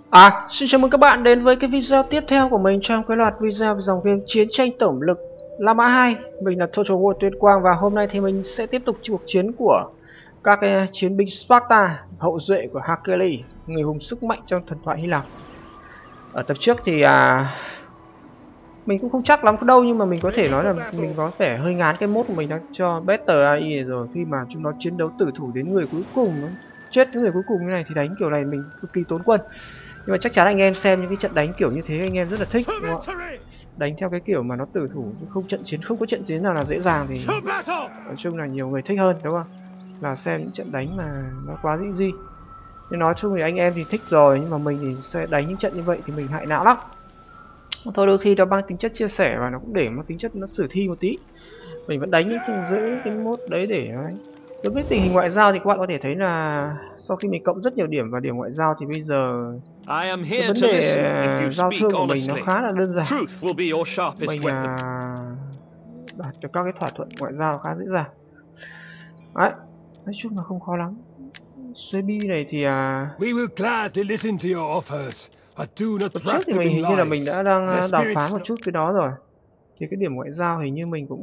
Xin chào mừng các bạn đến với cái video tiếp theo của mình trong cái loạt video về dòng game Chiến tranh tổng lực La Mã 2. Mình là Total War Tuyên Quang và hôm nay thì mình sẽ tiếp tục cuộc chiến của các cái chiến binh Sparta, hậu duệ của Hercules, người hùng sức mạnh trong thần thoại Hy Lạp. Ở tập trước thì mình cũng không chắc lắm đâu, nhưng mà mình có thể nói là mình có vẻ hơi ngán cái mốt của mình đang cho Better AI này rồi, khi mà chúng nó chiến đấu tử thủ đến người cuối cùng, chết đến người cuối cùng như này thì đánh kiểu này mình cực kỳ tốn quân. Nhưng mà chắc chắn anh em xem những cái trận đánh kiểu như thế anh em rất là thích, đúng không ạ? Đánh theo cái kiểu mà nó tử thủ, không có trận chiến nào là dễ dàng thì nói chung là nhiều người thích hơn, đúng không? Là xem những trận đánh mà nó quá dĩ di. Nhưng nói chung thì anh em thì thích rồi, nhưng mà mình thì sẽ đánh những trận như vậy thì mình hại não lắm. Thôi đôi khi nó mang tính chất chia sẻ và nó cũng để mang tính chất nó sử thi một tí. Mình vẫn đánh những giữ cái mốt đấy để đấy. Đối với tình hình ngoại giao thì các bạn có thể thấy là sau khi mình cộng rất nhiều điểm vào điểm ngoại giao thì bây giờ cái vấn đề giao thương của mình nó khá là đơn giản. Mình đạt được các cái thỏa thuận ngoại giao khá dễ dàng. Đấy, nói chung là không khó lắm. Sebi này thì trước thì mình hình như là mình đã đang đàm phán một chút với đó rồi. Thì cái điểm ngoại giao hình như mình cũng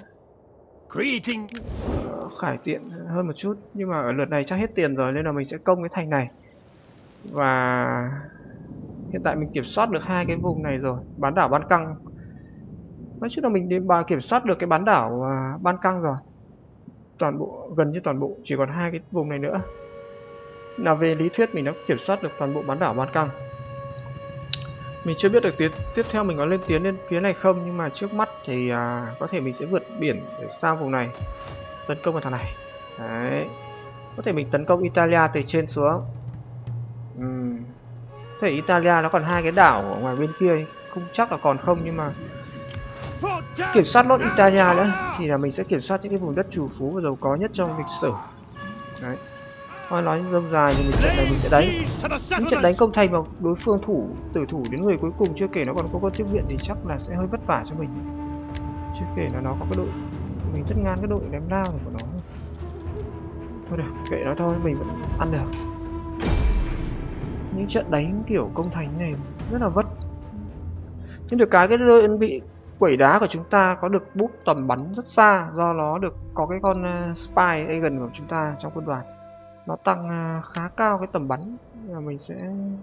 cải thiện hơn một chút, nhưng mà ở lượt này chắc hết tiền rồi nên là mình sẽ công cái thành này. Và hiện tại mình kiểm soát được hai cái vùng này rồi, bán đảo Ban Căng. Nói chung là mình kiểm soát được cái bán đảo Ban Căng rồi, toàn bộ, gần như toàn bộ, chỉ còn hai cái vùng này nữa là về lý thuyết mình đã kiểm soát được toàn bộ bán đảo Ban Căng. Mình chưa biết được tiếp theo mình có lên tiến lên phía này không, nhưng mà trước mắt thì có thể mình sẽ vượt biển để sang vùng này tấn công vào thằng này. Đấy, có thể mình tấn công Italia từ trên xuống. Có thể Italia nó còn hai cái đảo ở ngoài bên kia, không chắc là còn không, nhưng mà kiểm soát lốt Italia nữa thì là mình sẽ kiểm soát những cái vùng đất trù phú và giàu có nhất trong lịch sử. Đấy, thôi nói dông dài thì trận này mình sẽ đánh những trận đánh công thành mà đối phương tử thủ đến người cuối cùng, chưa kể nó còn có quân tiếp viện thì chắc là sẽ hơi vất vả cho mình. Chưa kể là nó có cái đội, mình rất ngan cái đội ném đao này của nó. Thôi được, kệ nó thôi, mình vẫn ăn được. Những trận đánh kiểu công thành này rất là vất. Nhưng được cái đơn vị quẩy đá của chúng ta có được búp tầm bắn rất xa, do nó được có cái con spy agent của chúng ta trong quân đoàn, nó tăng khá cao cái tầm bắn. Và mình sẽ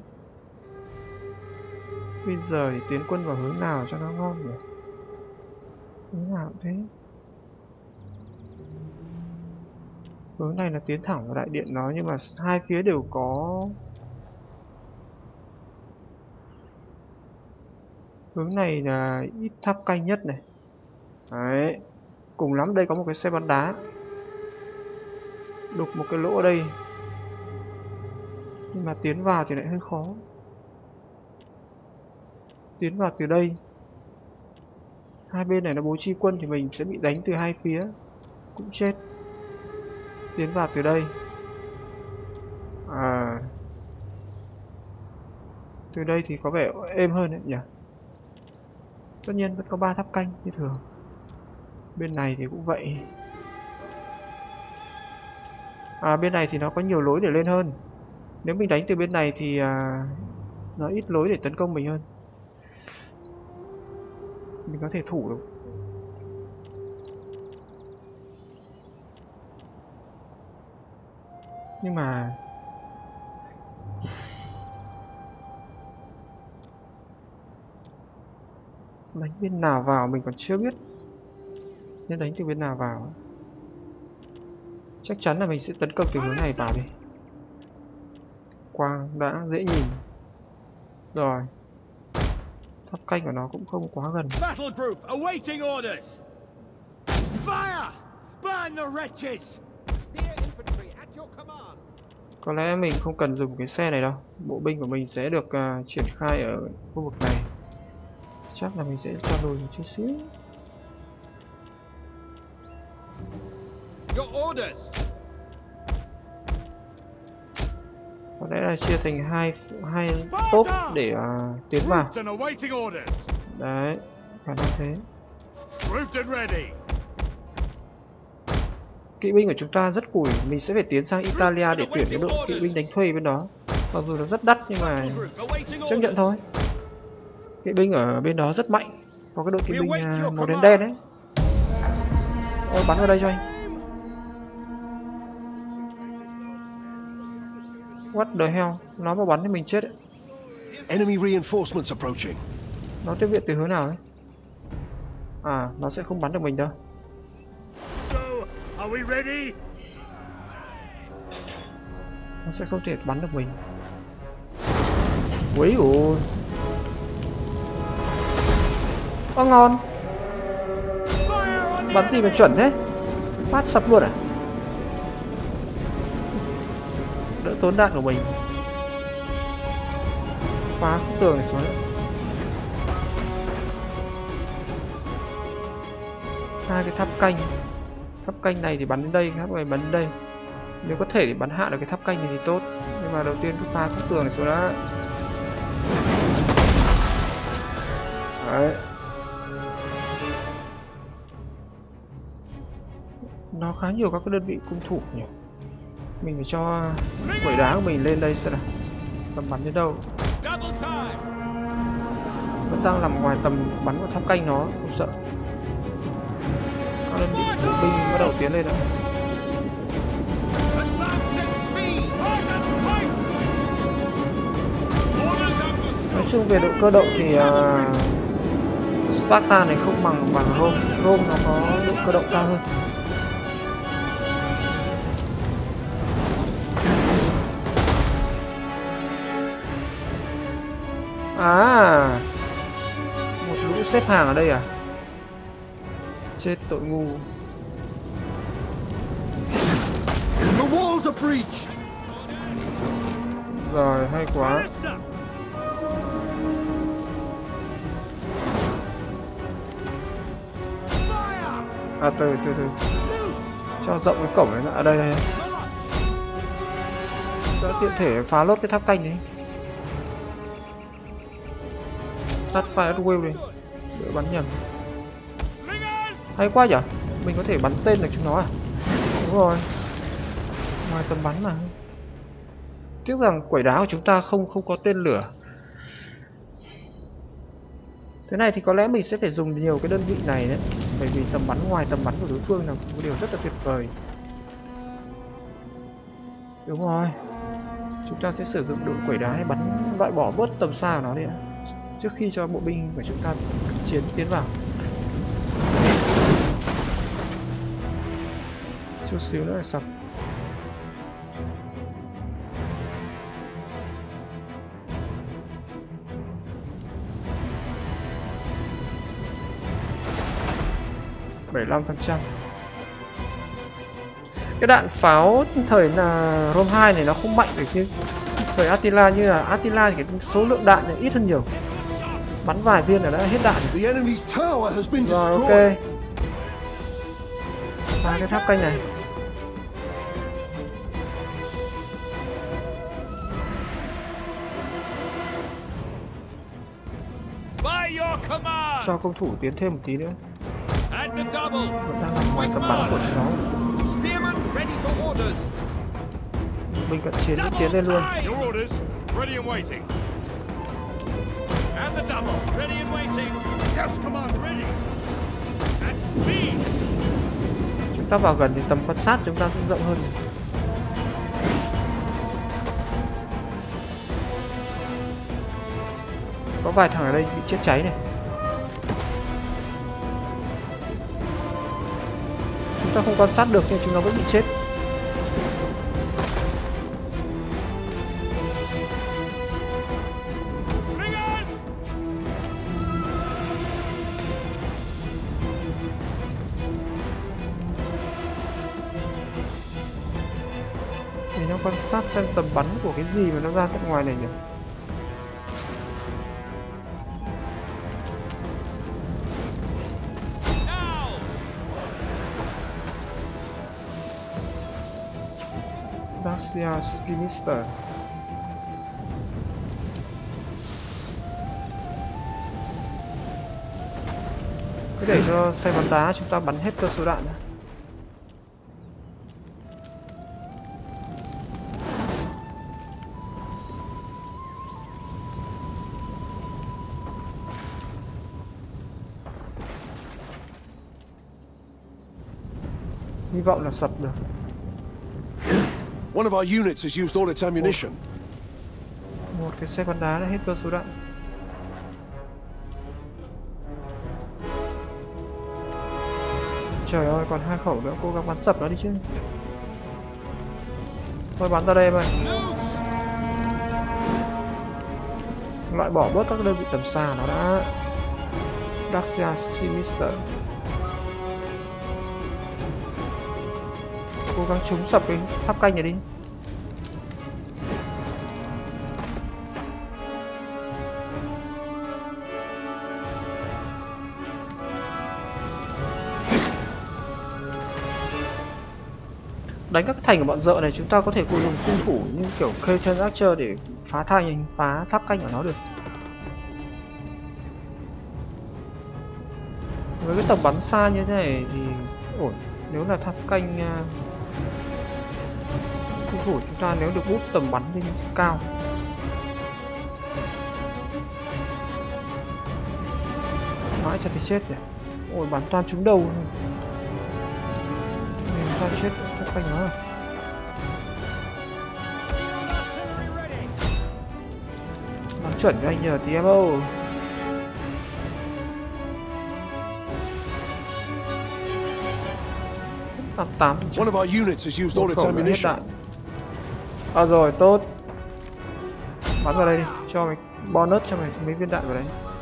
bây giờ thì tiến quân vào hướng nào cho nó ngon nhỉ? Hướng nào cũng thế. Hướng này là tiến thẳng vào đại điện nó, nhưng mà hai phía đều có. Hướng này là ít tháp canh nhất này. Đấy, cùng lắm đây có một cái xe bắn đá, đục một cái lỗ ở đây, nhưng mà tiến vào thì lại hơi khó. Tiến vào từ đây, hai bên này nó bố trí quân thì mình sẽ bị đánh từ hai phía, cũng chết. Tiến vào từ đây, từ đây thì có vẻ êm hơn đấy nhỉ. Tất nhiên vẫn có 3 tháp canh như thường. Bên này thì cũng vậy. Bên này thì nó có nhiều lối để lên hơn. Nếu mình đánh từ bên này thì nó ít lối để tấn công mình hơn, mình có thể thủ được. Nhưng mà đánh bên nào vào mình còn chưa biết, nên đánh từ bên nào vào. Chắc chắn là mình sẽ tấn công từ hướng này vào đi. Quang đã dễ nhìn rồi, tháp canh của nó cũng không quá gần. Có lẽ mình không cần dùng cái xe này đâu, bộ binh của mình sẽ được triển khai ở khu vực này. Chắc là mình sẽ cho lùi một chút xíu. Có lẽ là chia thành hai top để tiến vào. Đấy, khả năng thế. Kỵ binh của chúng ta rất cùi, mình sẽ phải tiến sang Italia để tuyển cái đội kỵ binh đánh thuê bên đó. Mặc dù nó rất đắt nhưng mà chấp nhận thôi. Kỵ binh ở bên đó rất mạnh. Có cái đội kỵ binh màu đen đen đấy. Ôi, bắn vào đây cho anh. What the hell? Nó mà bắn thì mình chết đấy. Enemy reinforcements approaching. Nó tiếp viện từ hướng nào đấy? À, nó sẽ không bắn được mình đâu. So, are we ready? Nó sẽ không thể bắn được mình. Úi ôi. Ô ngon. Bắn gì mà chuẩn thế? Phát sập luôn à? Đỡ tốn đạn của mình. Phá khúc tường này xuống nữa. Hai cái tháp canh. Tháp canh này thì bắn đến đây, tháp này bắn đến đây. Nếu có thể thì bắn hạ được cái tháp canh này thì tốt. Nhưng mà đầu tiên cứ phá khúc tường này xuống đã. Đấy. Nó khá nhiều các cái đơn vị cung thủ nhỉ. Mình phải cho quẩy đá của mình lên đây xem nào. Tầm bắn đến đâu. Vẫn đang nằm ngoài tầm bắn của tháp canh nó, không sợ. Các đơn vị bộ binh bắt đầu tiến lên rồi. Nói chung về độ cơ động thì Sparta này không bằng Rome. Rome nó có độ cơ động cao hơn. À, một lũ xếp hàng ở đây à? Chết tội ngu. The walls are breached. Rồi, hay quá. À, từ. Cho rộng cái cổng này. À, đây. Đã tiện thể phá lốt cái tháp canh đấy. Tắt fire at will đi. Đỡ bắn nhầm. Hay quá nhỉ. Mình có thể bắn tên được chúng nó à? Đúng rồi. Ngoài tầm bắn mà. Tiếc rằng quẩy đá của chúng ta không có tên lửa. Thế này thì có lẽ mình sẽ phải dùng nhiều cái đơn vị này đấy. Bởi vì tầm bắn ngoài tầm bắn của đối phương là một điều rất là tuyệt vời. Đúng rồi. Chúng ta sẽ sử dụng đội quẩy đá để bắn loại bỏ bớt tầm xa của nó đi ạ. Trước khi cho bộ binh của chúng ta chiến tiến vào. Chút xíu nữa là sập. %. Cái đạn pháo thời là Rome 2 này nó không mạnh được như thời Attila, như là Attila thì cái số lượng đạn này ít hơn nhiều. Bắn vài viên là đã hết đạn. Rồi, ok. Phá cái tháp canh này. Cho công thủ tiến thêm một tí nữa. Vẫn đang nằm ngoài tầm bắn của nó. Mình cận chiến tiến lên luôn. Chúng ta vào gần thì tầm quan sát chúng ta sẽ rộng hơn. Có vài thằng ở đây bị chết cháy này. Chúng ta không quan sát được nhưng chúng nó vẫn bị chết. Để nó quan sát xem tầm bắn của cái gì mà nó ra tận ngoài này nhỉ. Dacia Skimister. Cứ để cho xe bắn đá chúng ta bắn hết cơ số đạn. Hy vọng là sập được. One of our units has used all its ammunition. Một cái xe bắn đá đã hết cơ số đạn. Trời ơi, còn 2 khẩu nữa, cố gắng bắn sập nó đi chứ. Thôi bắn ra đây em ơi. Loại bỏ bớt các đơn vị tầm xa nó đã. Dacia Sinister. Cố gắng chống sập cái tháp canh này đi. Đánh các thành của bọn dợ này chúng ta có thể dùng cung thủ như kiểu K-Train Archer để phá thành, phá tháp canh của nó được. Với cái tầm bắn xa như thế này thì ổn. Nếu là tháp canh cung thủ chúng ta nếu được boost tầm bắn lên cao. Mãi cho thì chết rồi. Ôi bắn toàn trúng đầu. Mình toàn chết tháp canh nó. Bắn chuẩn cho anh nhờ TMO. One of our units has used all its ammunition. Rồi tốt. Bắn vào đây đi, cho mày bonus cho mày mấy viên đạn vào đấy.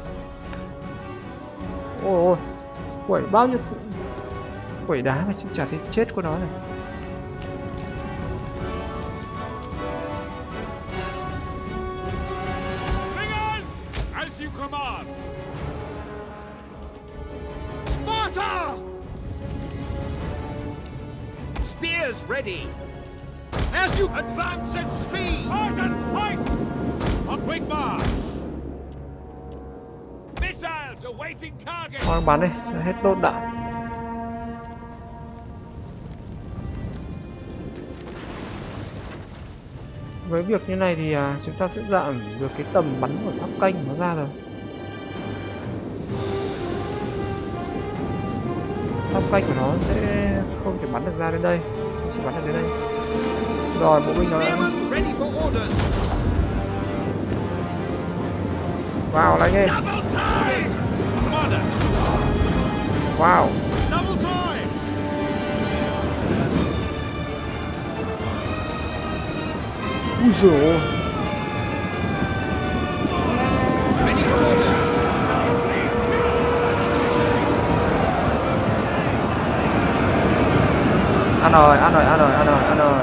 Ôi quẩy bao nhiêu quẩy đá mà chả thấy chết của nó này. Slingers, as you command. Sparta! Spears ready. As you advance at speed. Spartan pikes on quick march. Missiles awaiting target. Thôi bắn đi, cho hết đốt đạn. Với việc như này thì chúng ta sẽ giảm được cái tầm bắn của tháp canh nó ra rồi. Tháp canh của nó sẽ không thể bắn được ra đến đây, nó chỉ bắn được đến đây. Rồi bộ binh nó đã vào lại nghe. Wow. Úi dồi ôi. Ăn rồi, ăn rồi, ăn rồi, ăn rồi, ăn rồi.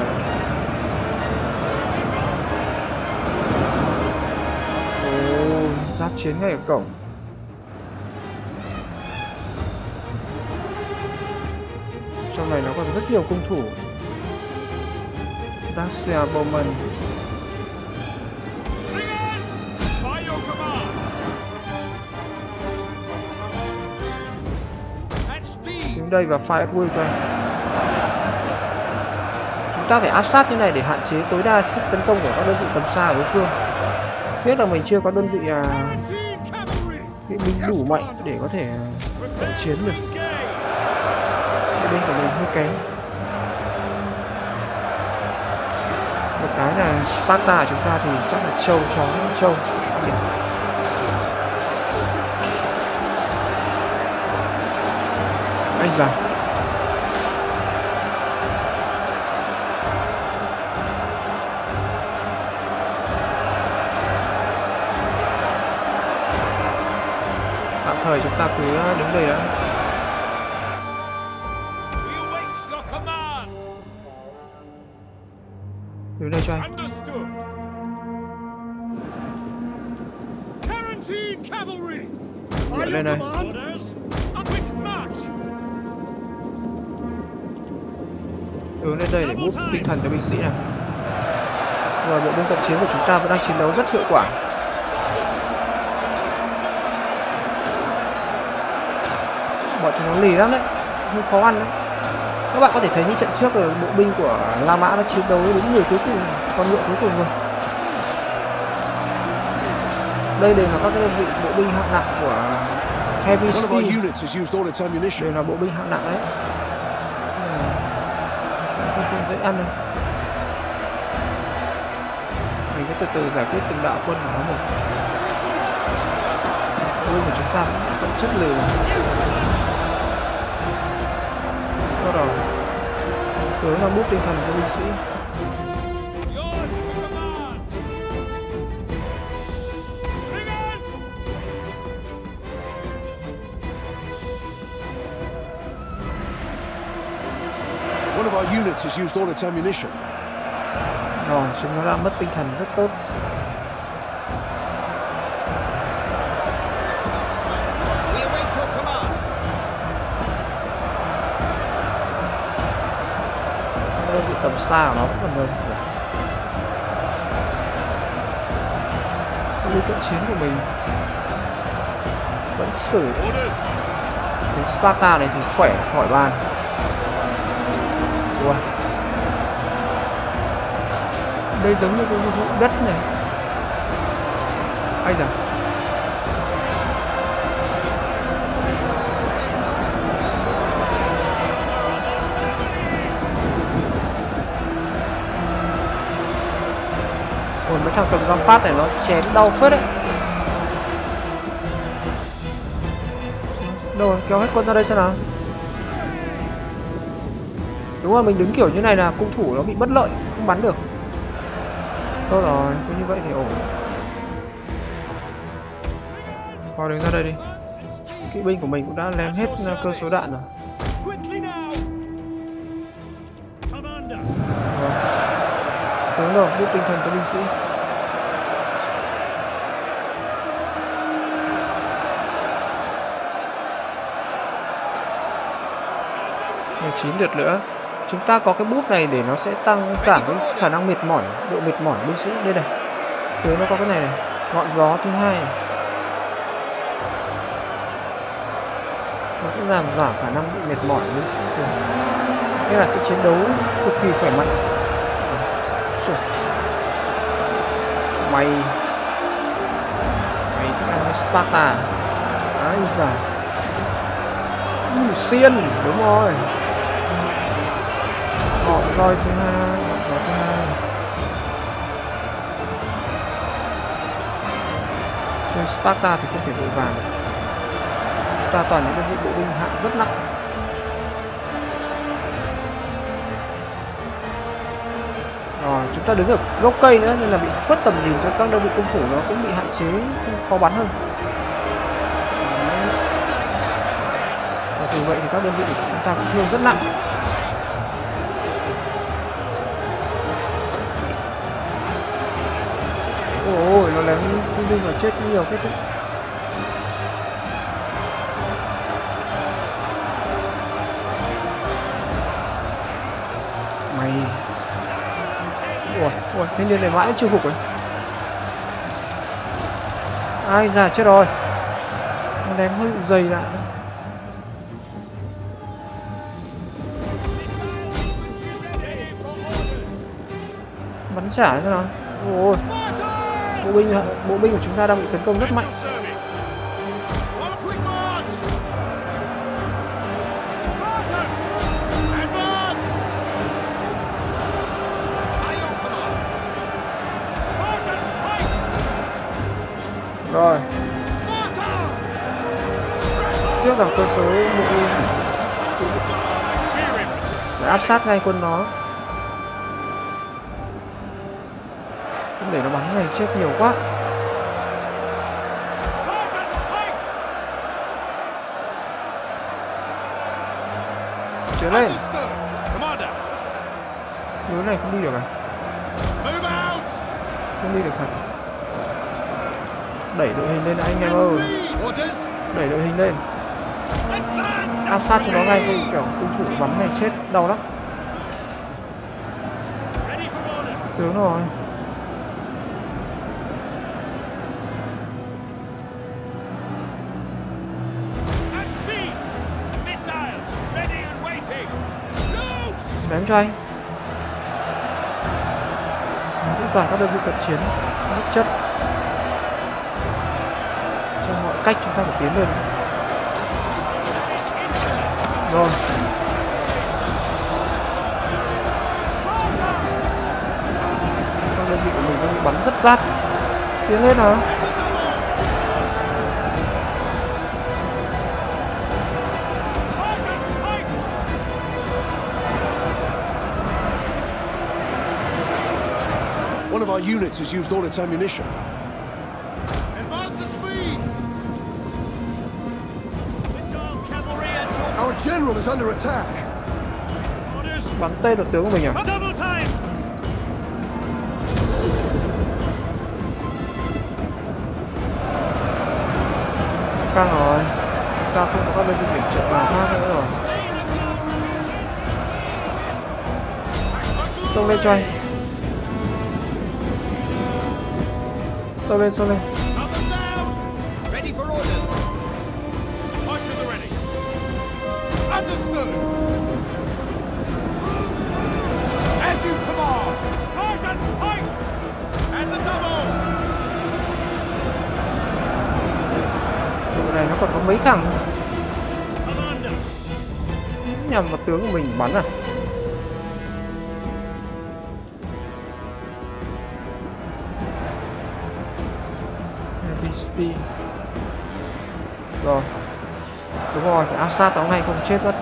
Ồ, giáp chiến ngay ở cổng. Trong này nó còn rất nhiều cung thủ. Dacia Bowman. Đến đây và fire at will coi. Chúng ta phải áp sát như này để hạn chế tối đa sức tấn công của các đơn vị tầm xa ở đối phương. Biết là mình chưa có đơn vị binh đủ mạnh để có thể cận chiến được. Bên của mình hơi kém. Một cái là Sparta chúng ta thì chắc là trâu chó trâu. Ây da. Tạm thời chúng ta cứ đứng đây đã. Đứng đây cho anh. Nhảy lên đây. Hướng lên đây để boost tinh thần cho binh sĩ này. Rồi bộ binh cận chiến của chúng ta vẫn đang chiến đấu rất hiệu quả. Bọn chúng nó lì lắm đấy, hơi khó ăn đấy. Các bạn có thể thấy những trận trước rồi bộ binh của La Mã nó chiến đấu đến người cuối cùng, con ngựa cuối cùng rồi. Đây đều là các đơn vị bộ binh hạng nặng của Heavy Steel. Đều là bộ binh hạng nặng đấy. dễ ăn đâu. Mình cứ từ từ giải quyết từng đạo quân của nó một. Quân của chúng ta vẫn chất lừ. Đó rồi. Tướng là bút tinh thần cho binh sĩ. One of our units has used all its ammunition. Rồi, chúng nó đã mất tinh thần rất tốt. Đơn vị tầm xa của nó vẫn còn đơn. Đơn vị cận chiến của mình vẫn xử đến Sparta này thì khỏe khỏi bàn. Ủa. Đây giống như cái vụ đất này. Ai da. Ôi, mấy thằng cầm găng phát này nó chém đau phết đấy. Đâu rồi, kéo hết quân ra đây xem nào. Đúng rồi, mình đứng kiểu như này là cung thủ nó bị bất lợi, không bắn được. Tốt rồi, cứ như vậy thì ổn. Vào đứng ra đây đi. Kỵ binh của mình cũng đã lém hết cơ số đạn rồi. Tướng rồi, giúp tinh thần cho binh sĩ. Chín lượt nữa. Chúng ta có cái búp này để nó sẽ tăng giảm cái khả năng mệt mỏi, độ mệt mỏi binh sĩ. Đây này. Tướng nó có cái này này, ngọn gió thứ hai. Nó cũng giảm khả năng bị mệt mỏi binh sĩ. Thế là sẽ chiến đấu cực kỳ khỏe mạnh. Mày thích ăn với Sparta. Ái da. Xiên, đúng rồi. Họ roi thứ hai, họ thứ hai. Chơi Sparta thì không thể vội vàng. Chúng ta toàn những đơn vị bộ binh hạng rất nặng. Rồi, chúng ta đứng ở gốc cây nữa nên là bị khuất tầm nhìn cho các đơn vị cung thủ nó cũng bị hạn chế, khó bắn hơn. Và từ vậy thì các đơn vị của chúng ta cũng thương rất nặng. Ôi, nó lém cung binh và chết nhiều kết thúc. Mày. Ủa, thanh niên này mãi chưa phục ấy. Ai da, chết rồi. Nó ném hơi bị dày lại. Bắn trả cho nó. Ôi. Bộ binh của chúng ta đang bị tấn công rất mạnh. Rồi. Trước là cơ số bộ binh để áp sát ngay quân nó. Không để nó bắn này chết nhiều quá. Tiến lên. Lối này không đi được à? Không đi được thật. Đẩy đội hình lên anh em ơi. Đẩy đội hình lên. Áp sát cho nó ngay, kiểu cung thủ bắn này chết đau lắm. Sướng rồi. Ném cho anh. Tất cả các đơn vị cận chiến rất chất. Trong mọi cách chúng ta phải tiến lên. Rồi. bị của mình đang bắn rất rát. Tiến lên nào. One of our units has used all its ammunition. Advance at speed! Missile cavalry at your Our general is under attack. orders! Bắn tên được tướng của mình à? For double time! Căng rồi. Chúng ta không có các bên dịch viện trợ nào khác nữa rồi. Xông lên cho anh. Xông lên, xông lên. Up and down! Ready for orders! Points at the ready! Understood! As you command! Spartan pikes! And the double! Tụi này nó còn có mấy thằng Commander! nhằm vào tướng của mình bắn à? NBC. Rồi. Đúng rồi, phải áp sát nó ngay không chết mất.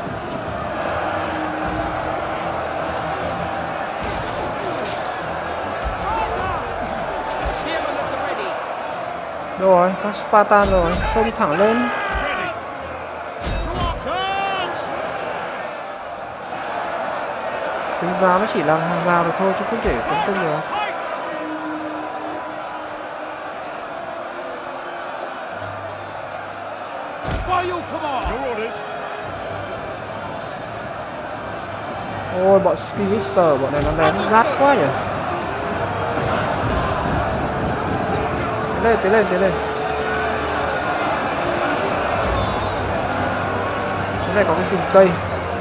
Spearmen at the ready! Rồi, các Spartan rồi, xông thẳng lên. Ready! Charge! Tính ra nó chỉ là hàng rào được thôi chứ không thể tấn công được. Pikes! By your command! Your orders! Ôi, bọn Skimister, bọn này nó đánh rát quá nhỉ. Tiến lên, tiến lên, tiến lên. Cái này có cái rừng cây.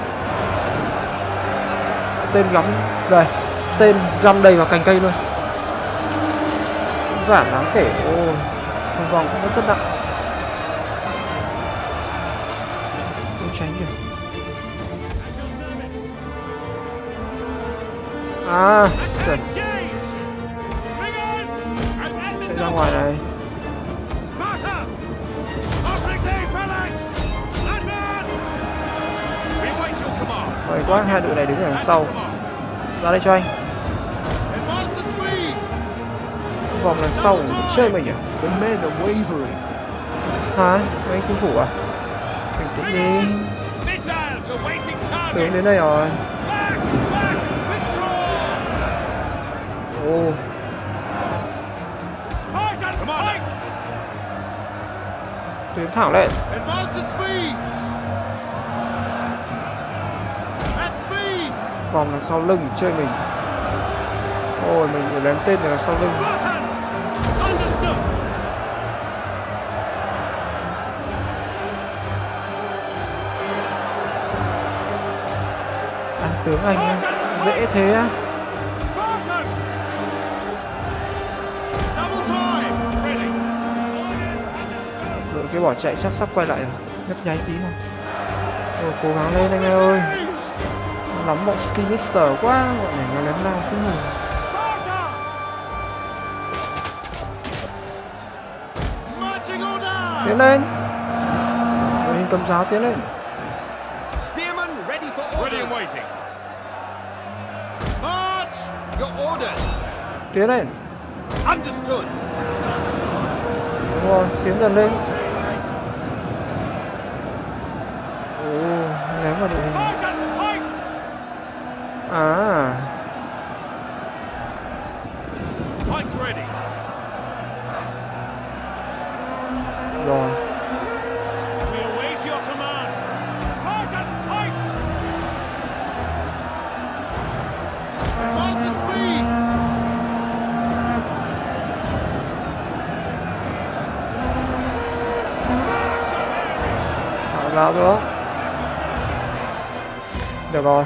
Tên gắm đây, tên găm đầy vào cành cây luôn. Giảm đáng kể. Ôi, vòng vòng cũng rất nặng. Không tránh kìa. À, trời, Engage! Swingers! And end chạy the ra double! ngoài này. Sparta! Operating phalanx! Advance! We wait your command! Mời quá, hai đội này đứng ở đằng sau. Ra đây cho anh. Advance at speed! Vòng lần sau chơi mình à? The men are wavering. Hả? Anh cung thủ à? Bình tĩnh đi. Missiles awaiting Tướng targets! đến đây rồi. Back! Back! Withdraw! Ồ, Spartan pikes! tiến thẳng lên. Advance at speed! At speed! Vòng đằng sau lưng chơi mình. Ôi, mình bị lém tên đằng sau lưng. Spartans! Understood! Ăn tướng anh á. Dễ thế á. Spartans! Double time! Ready! Orders understood! Đội kia bỏ chạy chắc sắp quay lại rồi. Nhấp nháy tí thôi. Rồi, cố gắng lên anh ơi. Lắm bọn Skimister quá. Bọn này nó lém lao cứ ngủ. Sparta! Marching order! Tiến lên. Đội hình cầm giáo tiến lên. Spearmen ready for orders! Ready and waiting! March! Your orders! Tiến lên. Understood! Đúng rồi, tiến dần lên. Ồ, lém vào đội hình. Spartan pikes! À, Pikes ready! rồi. We await your command! Spartan pikes! Advance at speed! Thả giáo nữa. Được rồi.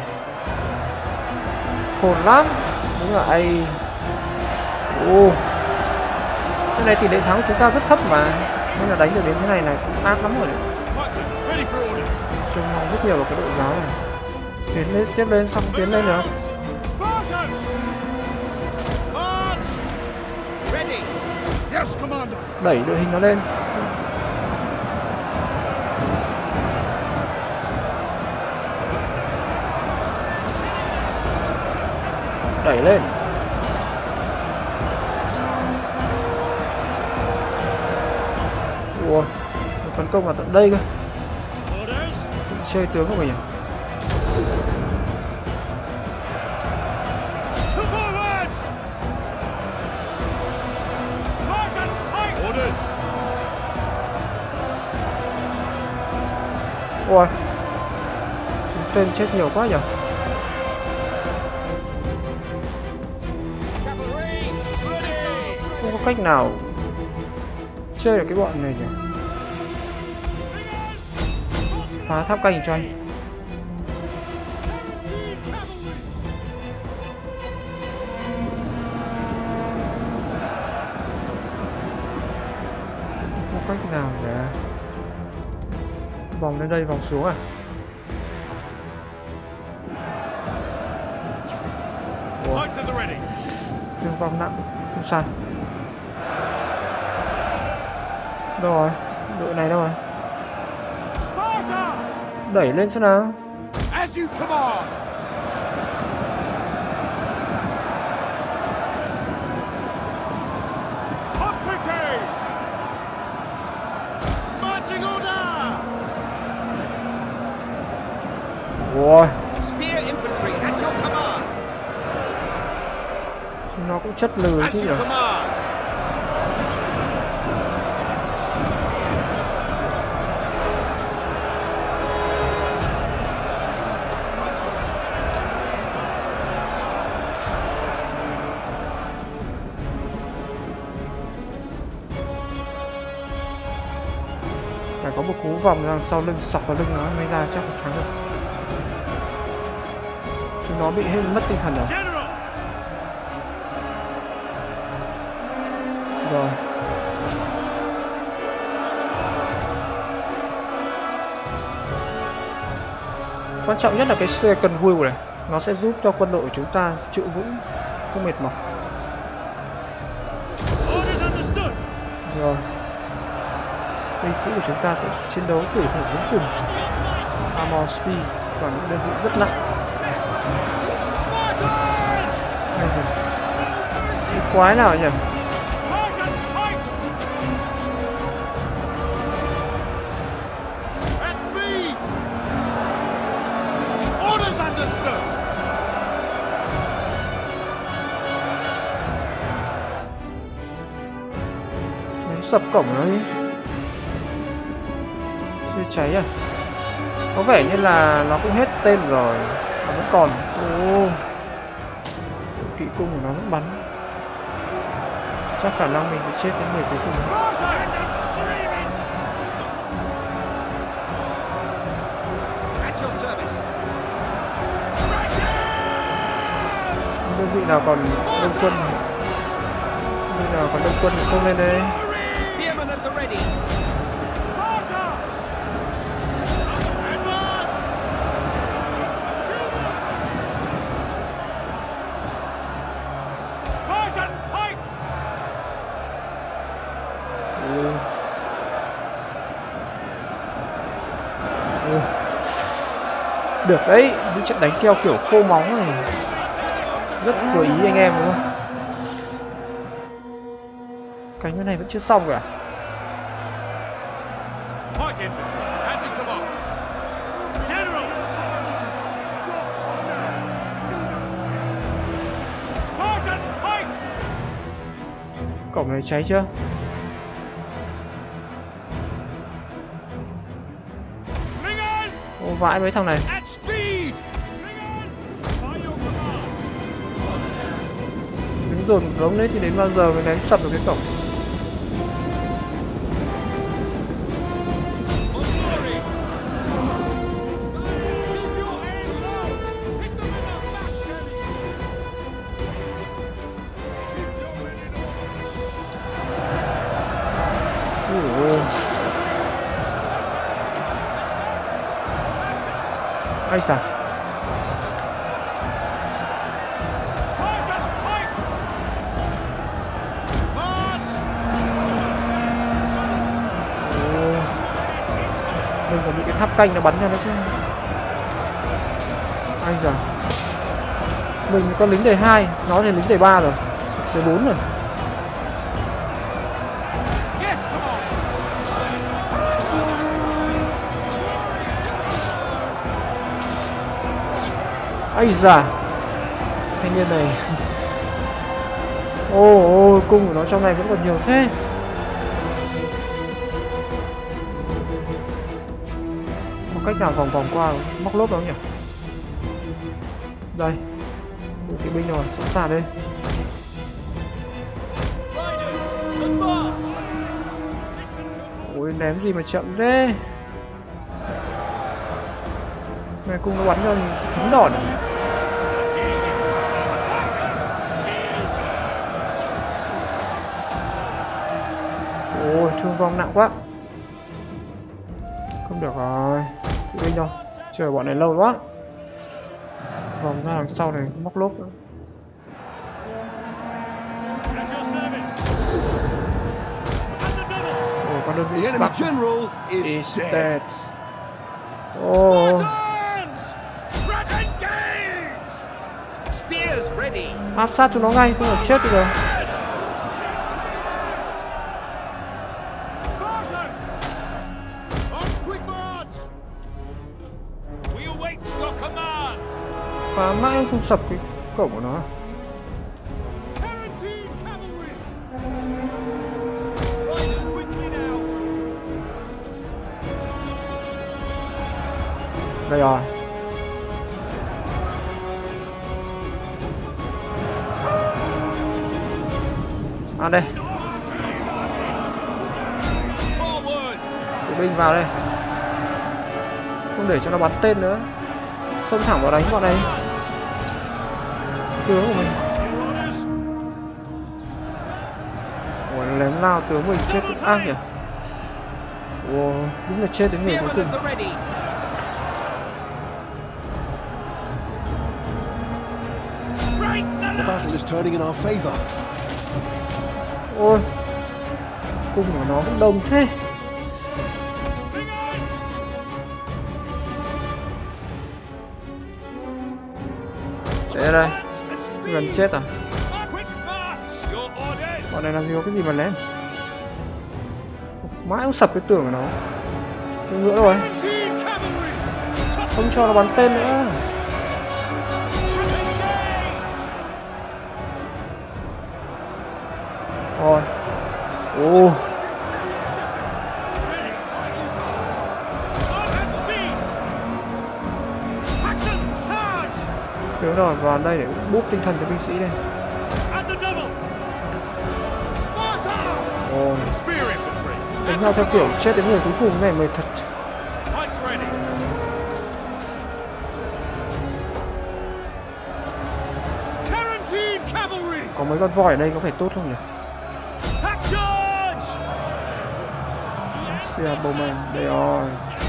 Hồn lắm. Đúng là ai. Ồ. Cái này tỷ lệ thắng của chúng ta rất thấp mà. Nên là đánh được đến thế này là cũng ác lắm rồi đấy. Pikemen ready for orders! Trông mong rất nhiều vào cái đội giáo này. Tiến lên, tiếp lên, xong tiến lên nữa. Spartans! March! Yes, Commander. Đẩy đội hình nó lên. Đẩy lên. Ủa, tấn công vào tận đây cơ. Orders. Chơi tướng của mình à? To forward. Spartan pikes. Orders. Ủa, chúng tên chết nhiều quá nhỉ? Cavalry. Ready. Không có cách nào chơi được cái bọn này nhỉ? Phá tháp canh cho anh. Không có cách nào để vòng lên đây vòng xuống à? Ủa, Pikes at the ready. thương vong nặng, không sao. Đâu rồi? Đội này đâu rồi? Sparta. Đẩy lên xem nào. As you command. Hoplites. Marching order. Ủa, Spear infantry at your command. chúng nó cũng chất lừ As chứ you nhỉ? command. Phải có một cú vòng đằng sau lưng sọc vào lưng nó mới ra chắc là thắng được. Chúng nó bị hết mất tinh thần rồi. General. Rồi. Quan trọng nhất là cái second wheel này, nó sẽ giúp cho quân đội của chúng ta trụ vững, không mệt mỏi. Orders understood. Rồi. Binh sĩ của chúng ta sẽ chiến đấu tử thủ đến cùng. Armor speed và những đơn vị rất nặng. Spartans. Hay rồi. Cái quái nào nhỉ? Spartan pikes. At speed. Orders understood. Đánh sập cổng nó đi. Chưa cháy à? Có vẻ như là nó cũng hết tên rồi. Nó vẫn còn. Ô, kỵ cung của nó vẫn bắn. Chắc khả năng mình sẽ chết đến người cuối cùng. At your service. Đơn vị nào còn đông quân? Đơn vị nào còn đông quân thì xông lên đây. Spearmen at the ready. Sparta. Advance. Spartan pikes. Ừ. Ừ. Được đấy, những trận đánh theo kiểu khô máu này rất vừa ý anh em đúng không? Cánh bên này vẫn chưa xong cả. Pike infantry. At your command. General. Spartan pikes. Cổng này cháy chưa? Slingers. Ô vãi mấy thằng này. At speed. Slingers. By your command. Đứng dồn đống đấy thì đến bao giờ mới đánh sập được cái cổng? For glory. Keep your hands. Hit them with our back cannons. Keep your men in order. Ui ôi. Ai xà? Spartan pikes. March. còn bị cái tháp canh nó bắn cho nó chứ. Ai giời. Mình có lính đề 2, nó thì lính đề 3 rồi. Đề 4 rồi. Ây da, thanh niên này. Ô, cung của nó trong này vẫn còn nhiều thế. Một cách nào vòng qua móc lốp đó nhỉ? Đây, đội kỵ binh rồi, sẵn sàng đây. Ôi, ném gì mà chậm thế. Này cung nó bắn cho thấm đỏ này. Ôi, thương vong nặng quá. Không được rồi. Kỵ binh đâu, chờ bọn này lâu quá. Vòng ra đằng sau này móc lốp nữa. Ôi, con đơn vị Spark is dead. Oh. Áp sát chúng nó ngay, không phải chết được rồi. Phá mãi không sập cái cổng của nó. Đây rồi. À đây. Kỵ binh vào đây. Không để cho nó bắn tên nữa. Xông thẳng vào đánh bọn này. Tướng của mình. Ủa, nó lém lao tướng mình chết cũng ác nhỉ. Ủa, đúng là chết đến người cuối cùng. The battle is turning in our favor. Ôi, cung của nó cũng đông thế. Chết đây. Gần chết à? Bọn này làm gì có cái gì mà lém. Mãi cũng sập cái tường của nó. Không nữa rồi. Không cho nó bắn tên nữa. Rồi. Ồ. Đúng rồi, vào đây để boost tinh thần cho binh sĩ đây. Ồ. Đánh nhau theo kiểu chết đến người cuối cùng này mới thật. Có mấy con voi ở đây có phải tốt không nhỉ? Xe bowman, đây rồi.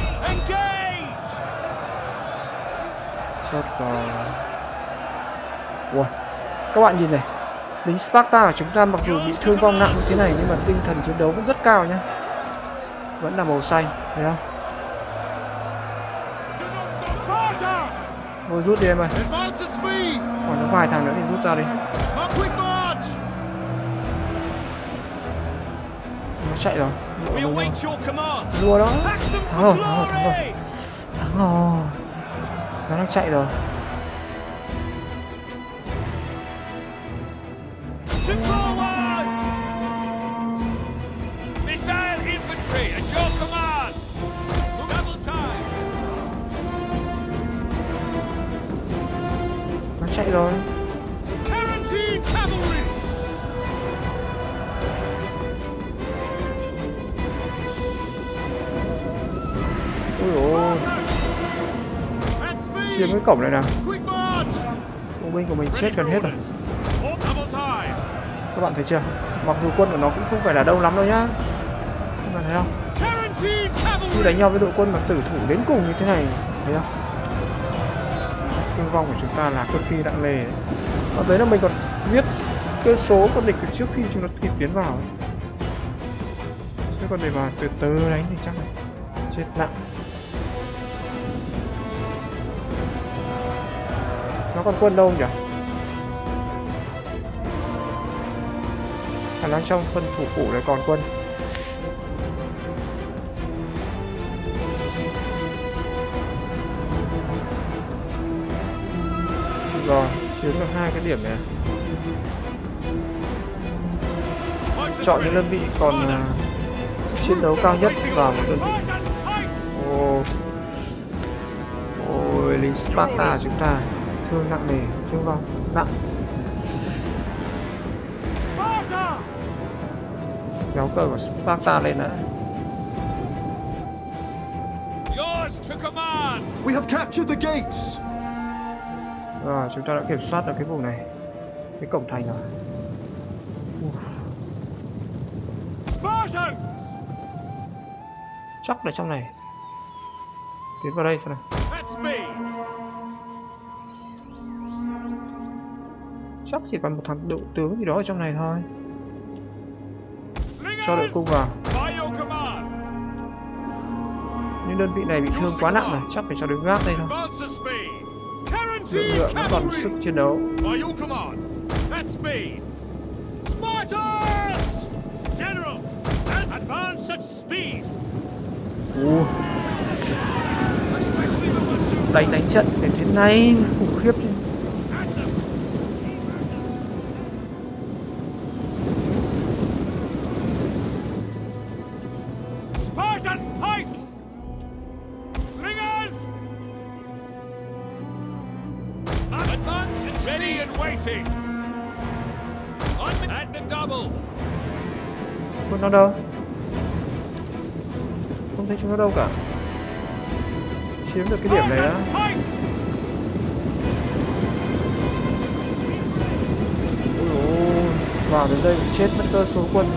Tốt rồi. Ủa, các bạn nhìn này, lính Sparta của chúng ta mặc dù bị thương vong nặng như thế này nhưng mà tinh thần chiến đấu vẫn rất cao nhá. Vẫn là màu xanh, thấy không? Thôi rút đi em ơi. Còn có vài thằng nữa thì rút ra đi. Nó chạy rồi. Đua đó. Thắng rồi. Thắng rồi. Nó đang chạy rồi. Nó chạy rồi. Ôi ôi. Chiếm cái cổng này nào. Bộ binh của mình chết gần hết rồi. Các bạn thấy chưa? Mặc dù quân của nó cũng không phải là đông lắm đâu nhá. Các bạn thấy không? Khi đánh nhau với đội quân mà tử thủ đến cùng như thế này, thấy không? Thương vong của chúng ta là cực kỳ nặng nề. Và đấy là mình còn giết cái số con địch trước khi chúng nó kịp tiến vào ấy. Chứ còn để mà từ từ đánh thì chắc là chết nặng. Nó còn quân đâu nhỉ? Khả năng trong phân thủ phủ này còn quân. Rồi, chiếm được 2 cái điểm này. Chọn những đơn vị còn sức chiến đấu cao nhất vào một đơn vị. Ôi, lính Sparta chúng ta thương nặng nề, thương vong nặng. Kéo cờ của Sparta lên đã. We have captured the gates. Rồi, chúng ta đã kiểm soát được cái vùng này, cái cổng thành rồi. Chắc là trong này. Tiến vào đây xem nào. Chắc chỉ còn một thằng đội tướng gì đó ở trong này thôi. Cho đội cung vào. Nhưng đơn vị này bị thương quá nặng rồi, chắc phải cho đứng gác đây thôi. Lượng ngựa nó còn sức chiến đấu. Đánh trận để thế này khủng khiếp chứ. Spartan pikes! Slingers! Advance and ready and waiting! On at the double! Quân nó đâu? Không thấy chúng nó đâu cả. Chiếm được cái điểm này đó. Ôi, vào đến đây chết mất cơ số quân.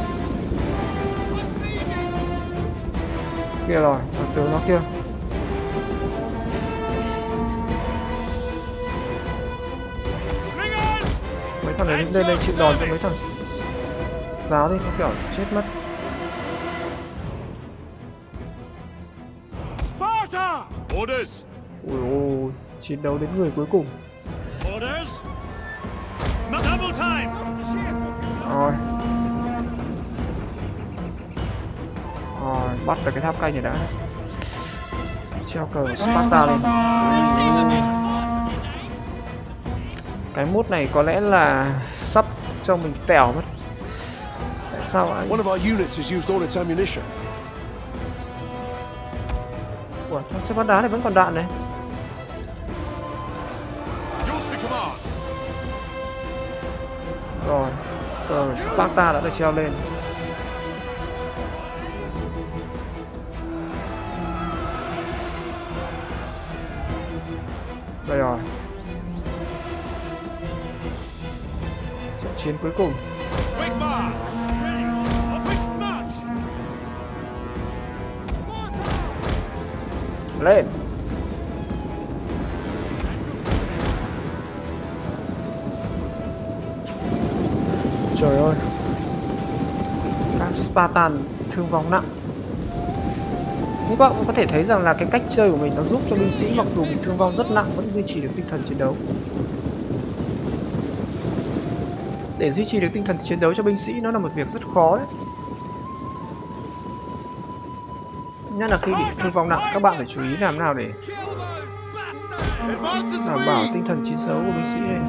Kia rồi, tướng nó kia. Mấy thằng này lên đây chịu đòn cho mấy thằng giáo đi, nó kiểu chết mất. Orders. Ôi, chiến đấu đến người cuối cùng. Orders. Double time. Rồi. Rồi, bắt được cái tháp canh này đã. Treo cờ Sparta lên. Cái mốt này có lẽ là sắp cho mình tèo mất. Tại sao anh? One of our units has used all its ammunition. Ủa, thằng xe bắn đá này vẫn còn đạn này. Rồi, cờ Sparta đã được treo lên. Đây rồi. Trận chiến cuối cùng. Lên. Trời ơi, các Spartan thương vong nặng. Nhưng các bạn có thể thấy rằng là cái cách chơi của mình nó giúp cho binh sĩ mặc dù bị thương vong rất nặng vẫn duy trì được tinh thần chiến đấu. Để duy trì được tinh thần chiến đấu cho binh sĩ nó là một việc rất khó đấy. Nhất là khi bị thương vong nặng, các bạn phải chú ý làm nào để đảm bảo tinh thần chiến đấu của binh sĩ này.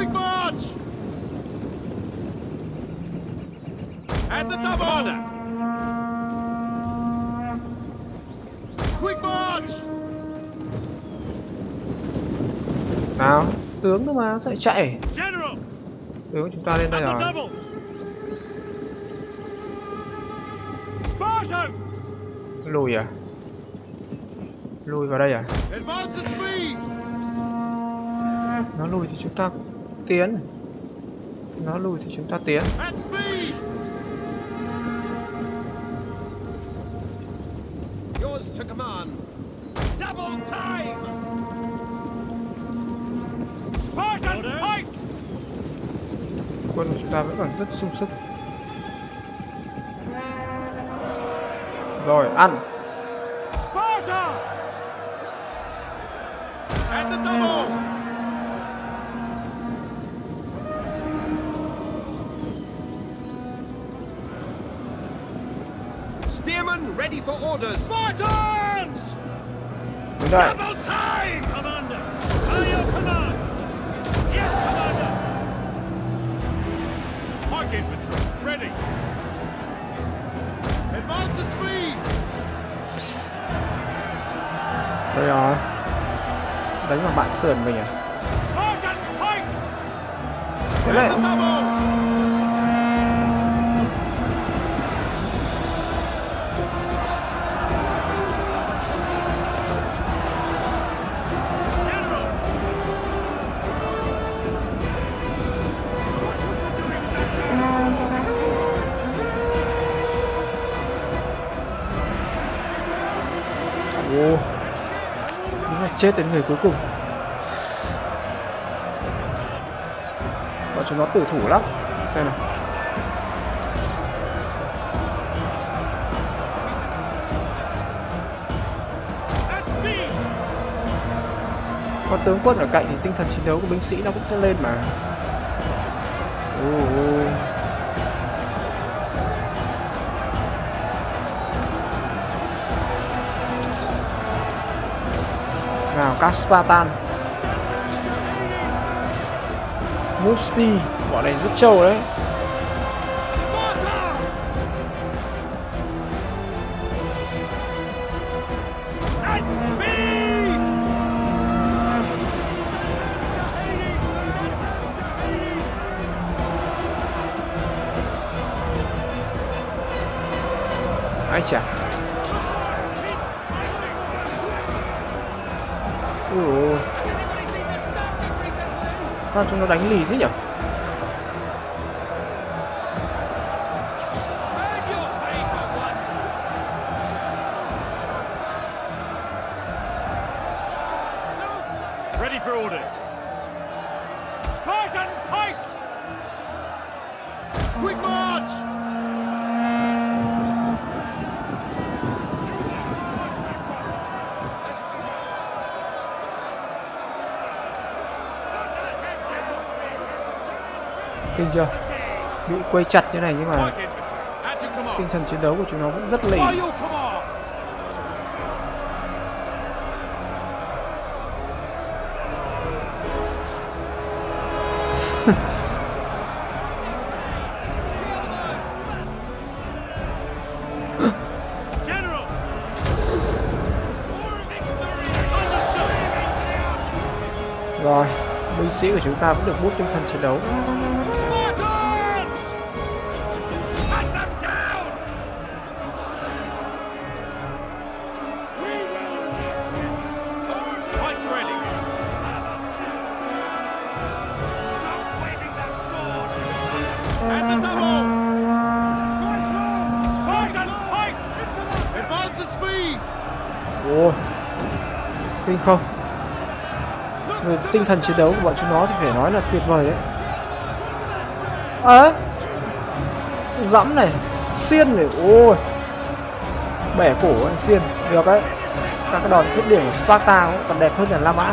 Nào, tướng thôi mà, sao lại chạy? Tướng chúng ta lên đây rồi. Lùi à? Lùi vào đây à? Nó lùi thì chúng ta tiến. Nó lùi thì chúng ta tiến. Yours to command. Double time. Spartan pikes. Quân của chúng ta vẫn còn rất sung sức. Rồi, ăn. Sparta. At the double. Spearmen ready for orders. Spartans! Đúng rồi. Double time, Commander. By your command. Yes, Commander. Pike infantry ready. Advance at speed. Đây rồi. Đánh vào bạn sườn mình à? Spartan pikes. Thế này. Ồ, đúng là chết đến người cuối cùng. Bọn chúng nó tử thủ lắm. Xem nào. Có tướng quân ở cạnh thì tinh thần chiến đấu của binh sĩ nó cũng sẽ lên mà. Nào các Spartan, Musti, bọn này rất trâu đấy. Ai chà. Sao chúng nó đánh lì thế nhỉ? Ready for orders. Spartan pikes. Quick march. Kinh chưa? Bị quây chặt như này nhưng mà tinh thần chiến đấu của chúng nó vẫn rất lì. Rồi, binh sĩ của chúng ta vẫn được boost tinh thần chiến đấu. Ồ, kinh không? Về tinh thần chiến đấu của bọn chúng nó thì phải nói là tuyệt vời đấy. Dẫm này, xiên này, ôi, bẻ cổ anh xiên, được đấy. Các cái đòn dứt điểm của Sparta cũng còn đẹp hơn là La Mã.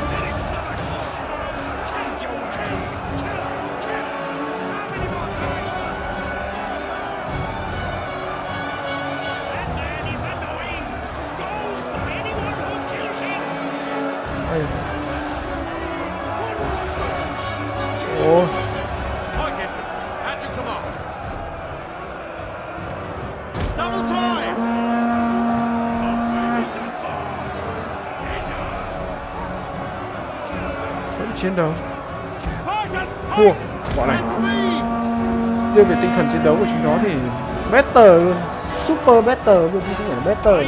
Ồ. Vẫn chiến đấu. Thua bọn này. Riêng về tinh thần chiến đấu của chúng nó thì better luôn, super better luôn, chứ không phải là better.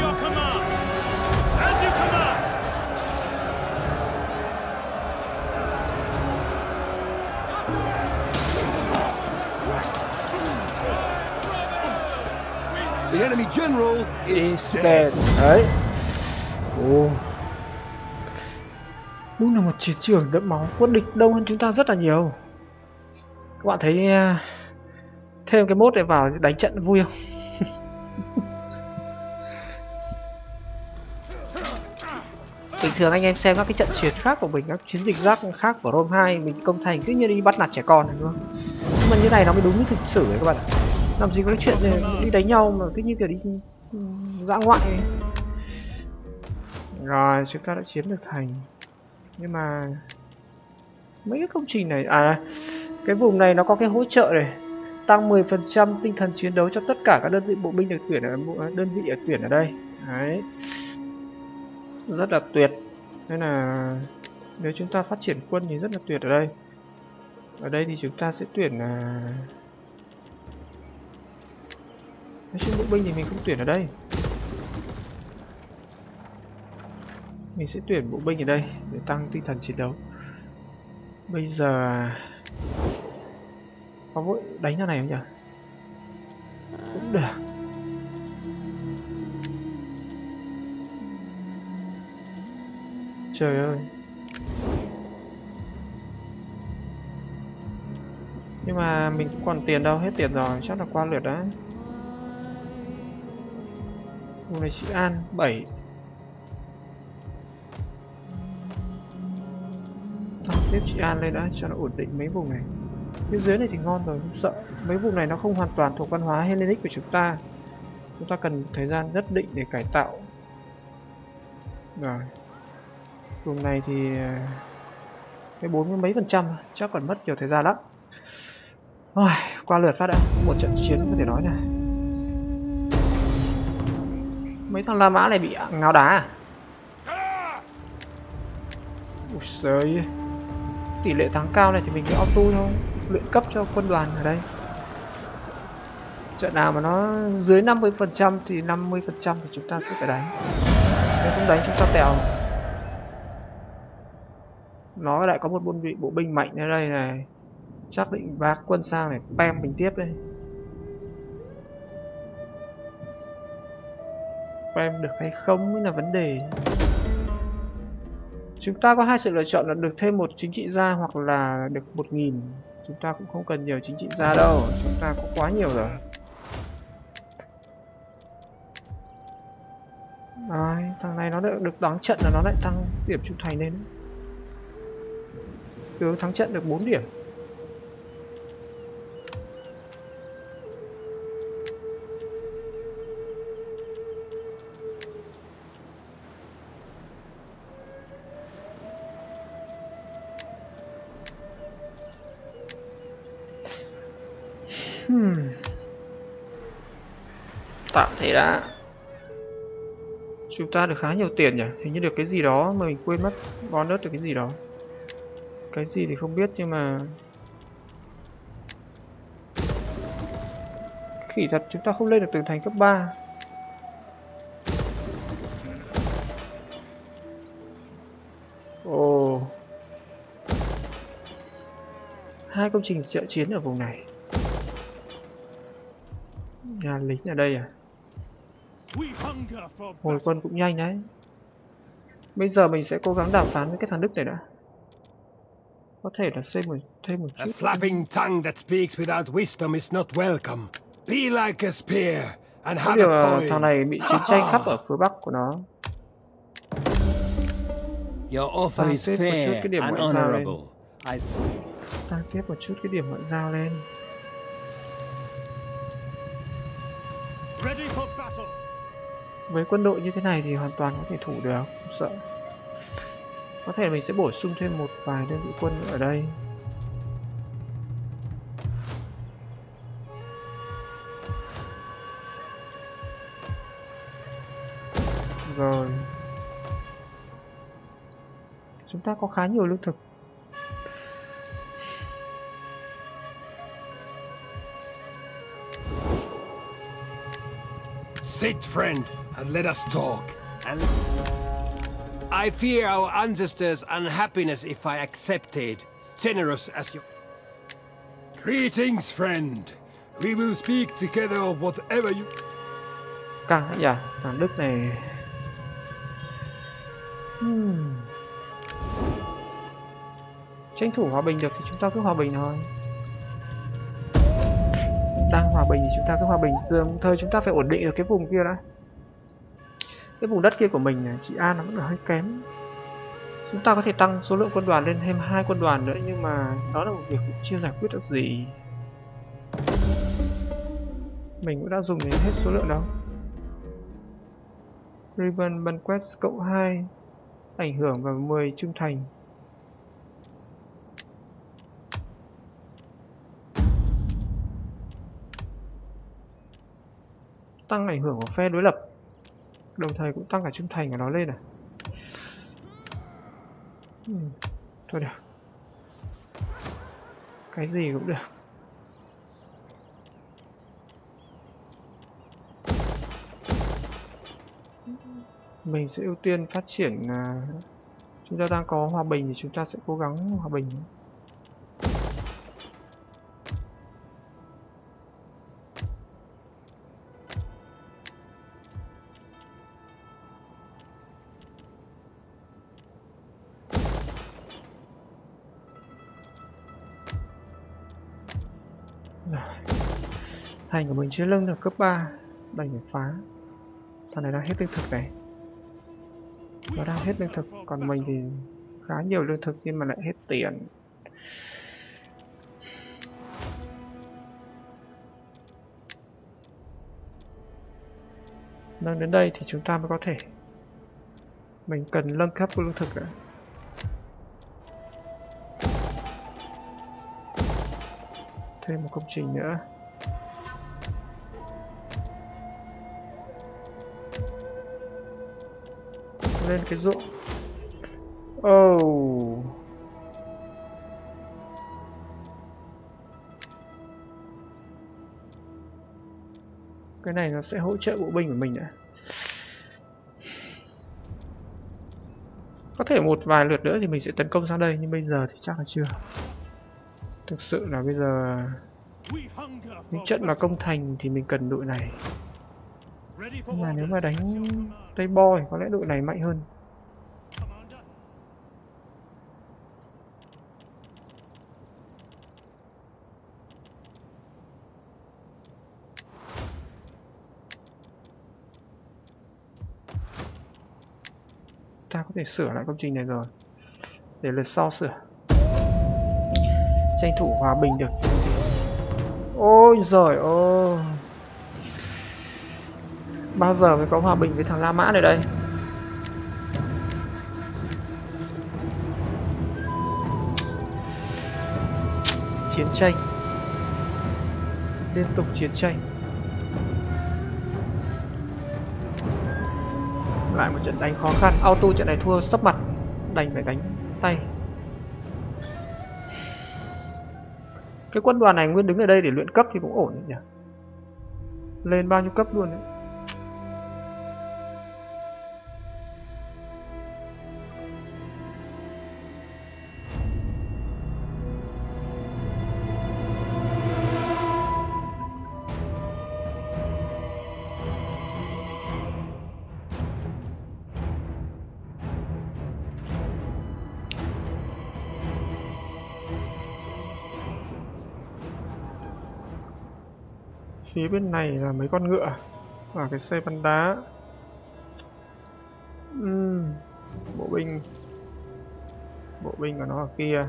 The enemy general is dead. Đấy. Ồ. Đúng là một chiến trường đẫm máu, quân địch đông hơn chúng ta rất là nhiều. Các bạn thấy thêm cái mốt này vào đánh trận vui không? Bình thường anh em xem các cái trận chiến khác của mình, các chiến dịch rác khác của Rome 2 mình công thành cứ như đi bắt nạt trẻ con này, đúng không? Nhưng mà như này nó mới đúng thực sự đấy các bạn ạ. Làm gì có cái chuyện này đi đánh nhau mà cứ như kiểu đi dã ngoại ấy. Rồi chúng ta đã chiếm được thành. Nhưng mà mấy cái công trình này cái vùng này nó có cái hỗ trợ này, tăng 10% tinh thần chiến đấu cho tất cả các đơn vị bộ binh được tuyển ở tuyển ở đây. Đấy. Rất là tuyệt. Nên là nếu chúng ta phát triển quân thì rất là tuyệt ở đây. Ở đây thì chúng ta sẽ tuyển nói chung bộ binh thì mình không tuyển ở đây. Mình sẽ tuyển bộ binh ở đây để tăng tinh thần chiến đấu. Bây giờ có vội đánh ra này không nhỉ? Cũng được. Trời ơi. Nhưng mà mình cũng còn tiền đâu, hết tiền rồi, chắc là qua lượt đã. Vùng này chị An 7. Tăng tiếp chị An lên đã cho nó ổn định mấy vùng này. Phía dưới này thì ngon rồi, không sợ. Mấy vùng này nó không hoàn toàn thuộc văn hóa Hellenic của chúng ta. Chúng ta cần thời gian nhất định để cải tạo. Rồi. Vùng này thì cái 40 mấy % chắc còn mất nhiều thời gian lắm. Ôi, qua lượt phát đã, một trận chiến có thể nói này. Mấy thằng La Mã này bị ngáo đá à? Ui giời, tỷ lệ thắng cao này thì mình cứ auto thôi, luyện cấp cho quân đoàn ở đây. Trận nào mà nó dưới 50% thì 50% thì chúng ta sẽ phải đánh. Nếu không đánh chúng ta tèo. Nó lại có một bộ binh mạnh ở đây này, chắc định vác quân sang để pem mình tiếp đây. Pem được hay không mới là vấn đề. Chúng ta có hai sự lựa chọn là được thêm một chính trị gia hoặc là được 1000. Chúng ta cũng không cần nhiều chính trị gia đâu, chúng ta có quá nhiều rồi. Rồi, thằng này nó được đón trận là nó lại tăng điểm trung thành lên. Cứ thắng trận được 4 điểm. Tạm thế đã. Chúng ta được khá nhiều tiền nhỉ, hình như được cái gì đó mà mình quên mất. Bonus được cái gì đó. Cái gì thì không biết nhưng mà khỉ thật, chúng ta không lên được tường thành cấp 3. Ồ. 2 công trình trợ chiến ở vùng này. Nhà lính ở đây à? Hồi quân cũng nhanh đấy. Bây giờ mình sẽ cố gắng đàm phán với cái thằng Đức này đã. Có thể là xây thêm một chút. A flapping tongue that speaks without wisdom is not welcome. Be like a spear and have a point. Thằng này bị chiến tranh khắp ở phía bắc của nó. Your offer is fair and honorable. Tăng tiếp một chút cái điểm ngoại giao lên. Ready for battle. Với quân đội như thế này thì hoàn toàn có thể thủ được, không sợ. Có thể mình sẽ bổ sung thêm một vài đơn vị quân ở đây. Rồi. Chúng ta có khá nhiều lương thực. Sit, friend, and let us talk. And I fear our ancestors' unhappiness if I accepted, generous as you. Greetings, friend. We will speak together of whatever you. Căng đấy nhỉ, thằng Đức này. Tranh thủ hòa bình được thì chúng ta cứ hòa bình thôi. Đang hòa bình thì chúng ta cứ hòa bình. Đồng thời chúng ta phải ổn định được cái vùng kia đã. Cái vùng đất kia của mình này, chị An nó vẫn là hơi kém. Chúng ta có thể tăng số lượng quân đoàn lên thêm 2 quân đoàn nữa, nhưng mà đó là một việc cũng chưa giải quyết được gì. Mình cũng đã dùng đến hết số lượng đó. Ribbon Banquet cộng 2 ảnh hưởng và 10 trung thành. Tăng ảnh hưởng của phe đối lập, đồng thời cũng tăng cả trung thành của nó lên à? Thôi được, cái gì cũng được. Mình sẽ ưu tiên phát triển. Chúng ta đang có hòa bình thì chúng ta sẽ cố gắng hòa bình. Thành của mình trên lưng được cấp 3, đành phải phá. Thằng này đang hết lương thực này. Nó đang hết lương thực, còn mình thì khá nhiều lương thực nhưng mà lại hết tiền. Nâng đến đây thì chúng ta mới có thể. Mình cần nâng cấp lương thực nữa. Thêm một công trình nữa. Lên cái ruộng. Oh. Cái này nó sẽ hỗ trợ bộ binh của mình nữa. Có thể một vài lượt nữa thì mình sẽ tấn công sang đây, nhưng bây giờ thì chắc là chưa. Thực sự là bây giờ những trận mà công thành thì mình cần đội này. Nhưng mà nếu mà đánh Tây Bo thì có lẽ đội này mạnh hơn. Ta có thể sửa lại công trình này rồi, để lượt sau sửa. Tranh thủ hòa bình được. Ôi giời ơi, bao giờ mới có hòa bình với thằng La Mã này đây? Chiến tranh, liên tục chiến tranh. Lại một trận đánh khó khăn. Auto trận này thua sấp mặt, đành phải đánh tay. Cái quân đoàn này nguyên đứng ở đây để luyện cấp thì cũng ổn nhỉ. Lên bao nhiêu cấp luôn đấy. Phía bên này là mấy con ngựa và cái xe bắn đá. Bộ binh của nó ở kia.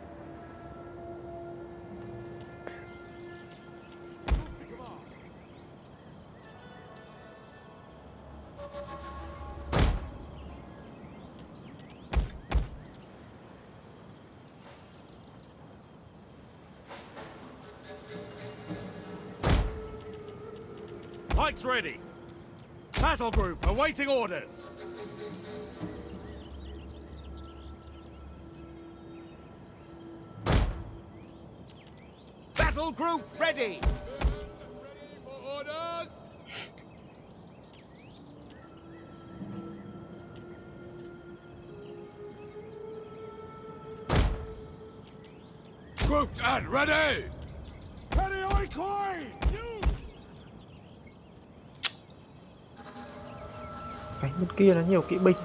Pikes ready. Battle group awaiting orders. Battle group ready. Ready for orders. Grouped and ready. Ready, oi, coin. Cánh bên kia nó nhiều kỵ binh.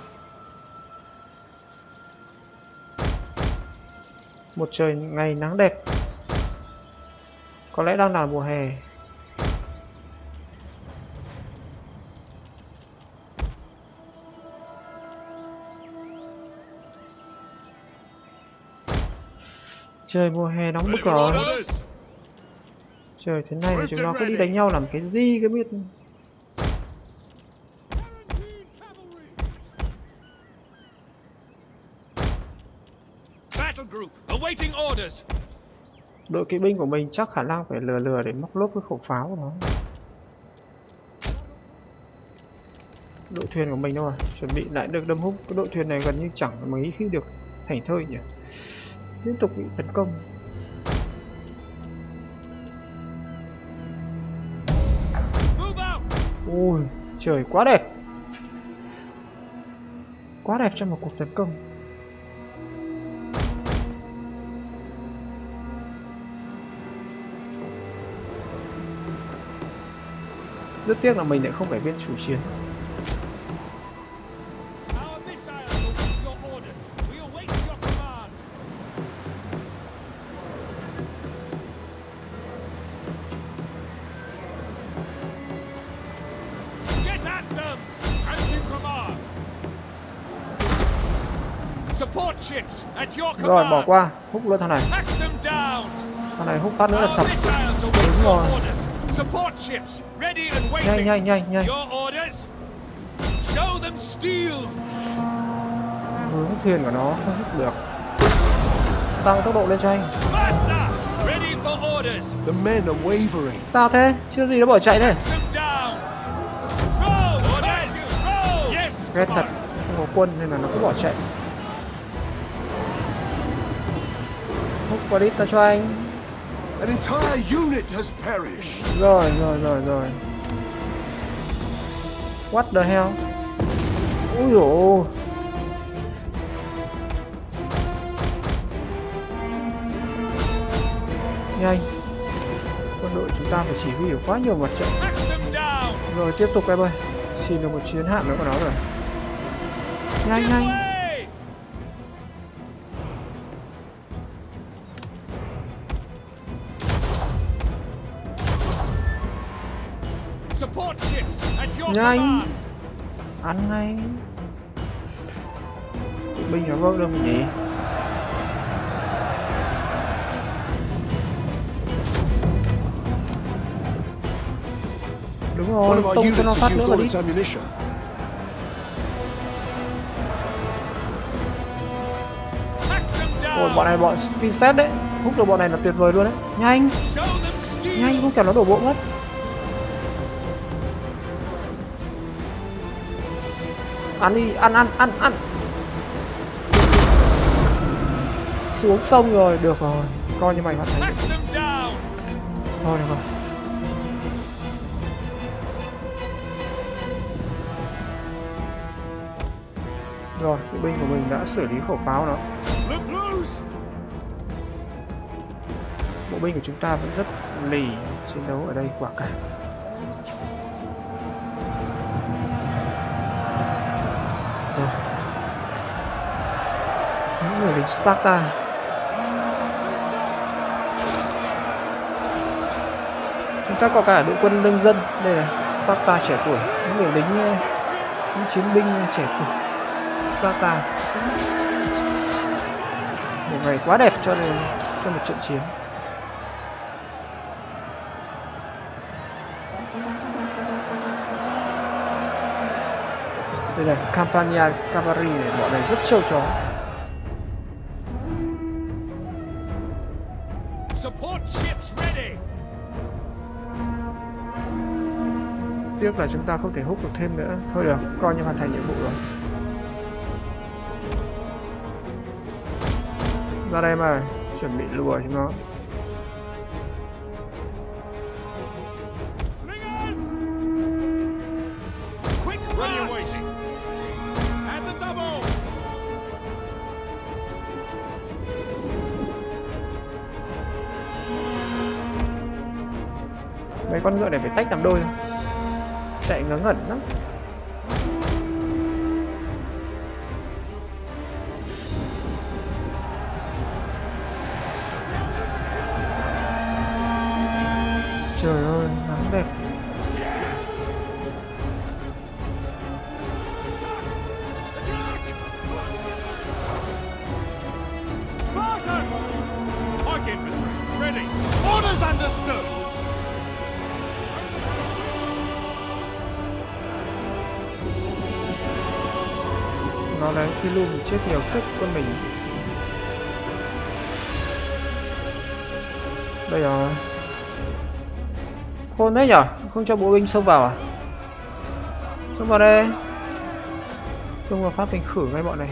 Một trời ngày nắng đẹp. Có lẽ đang là mùa hè. Trời mùa hè nóng bức rồi. Trời, thế này mà chúng nó cứ đi đánh nhau làm cái gì cái biết. Battle group awaiting orders. Đội kỵ binh của mình chắc khả năng phải lừa để móc lốp cái khẩu pháo của nó. Đội thuyền của mình đâu rồi? Chuẩn bị lại được đâm húc. Cái đội thuyền này gần như chẳng mấy khi được thành thơi nhỉ. Liên tục bị tấn công. Ui, trời quá đẹp. Quá đẹp trong một cuộc tấn công. Rất tiếc là mình lại không phải viên chủ chiến. Rồi bỏ qua, húc luôn thằng này. Thằng này húc phát nữa là sập. Đúng rồi. Nhanh. Hướng thuyền của nó không hút được. Tăng tốc độ lên cho anh. Sao thế? Chưa gì nó bỏ chạy thế. Ghét thật, không có quân nên là nó cứ bỏ chạy. Hút qua đít ta cho anh. An entire unit has perished. Rồi. What the hell? Ui dồi. Nhanh. Quân đội chúng ta phải chỉ huy ở quá nhiều mặt trận. Rồi tiếp tục em ơi. Xin được một chiến hạm nữa của nó rồi. Nhanh. Nhanh. Ăn ngay. Binh nó vâng đâu mình nhỉ. Đúng rồi, tông cho nó phát nữa mà đi. Ôi, bọn này bọn Vincent đấy. Hút được bọn này là tuyệt vời luôn đấy. Nhanh, không kèo nó đổ bộ mất. Ăn đi, ăn. Xuống sông rồi, được rồi. Coi như mày hoàn thành. Thôi được rồi. Rồi, kỵ binh của mình đã xử lý khẩu pháo nó. Bộ binh của chúng ta vẫn rất lì chiến đấu ở đây quả cả. Rồi. Những người lính Sparta. Chúng ta có cả đội quân nông dân. Đây là Sparta trẻ tuổi. Những người lính, những chiến binh trẻ tuổi Sparta. Một ngày quá đẹp cho một trận chiến. Đây này, Campania Cavalry này, bọn này rất trâu chó. Tiếc là chúng ta không thể hút được thêm nữa. Thôi được, coi như hoàn thành nhiệm vụ rồi. Ra đây mà, chuẩn bị lùa chúng nó. Mấy con ngựa này phải tách làm đôi, chạy ngớ ngẩn lắm. Trời ơi, nắng đẹp. Spartans! Pike infantry, ready. Orders understood. nó đấy, khi luôn chết nhiều phích con mình. Đây rồi. Khôn đấy nhở, không cho bộ binh xông vào à? Xông vào đây. Xông vào phát mình khử ngay bọn này.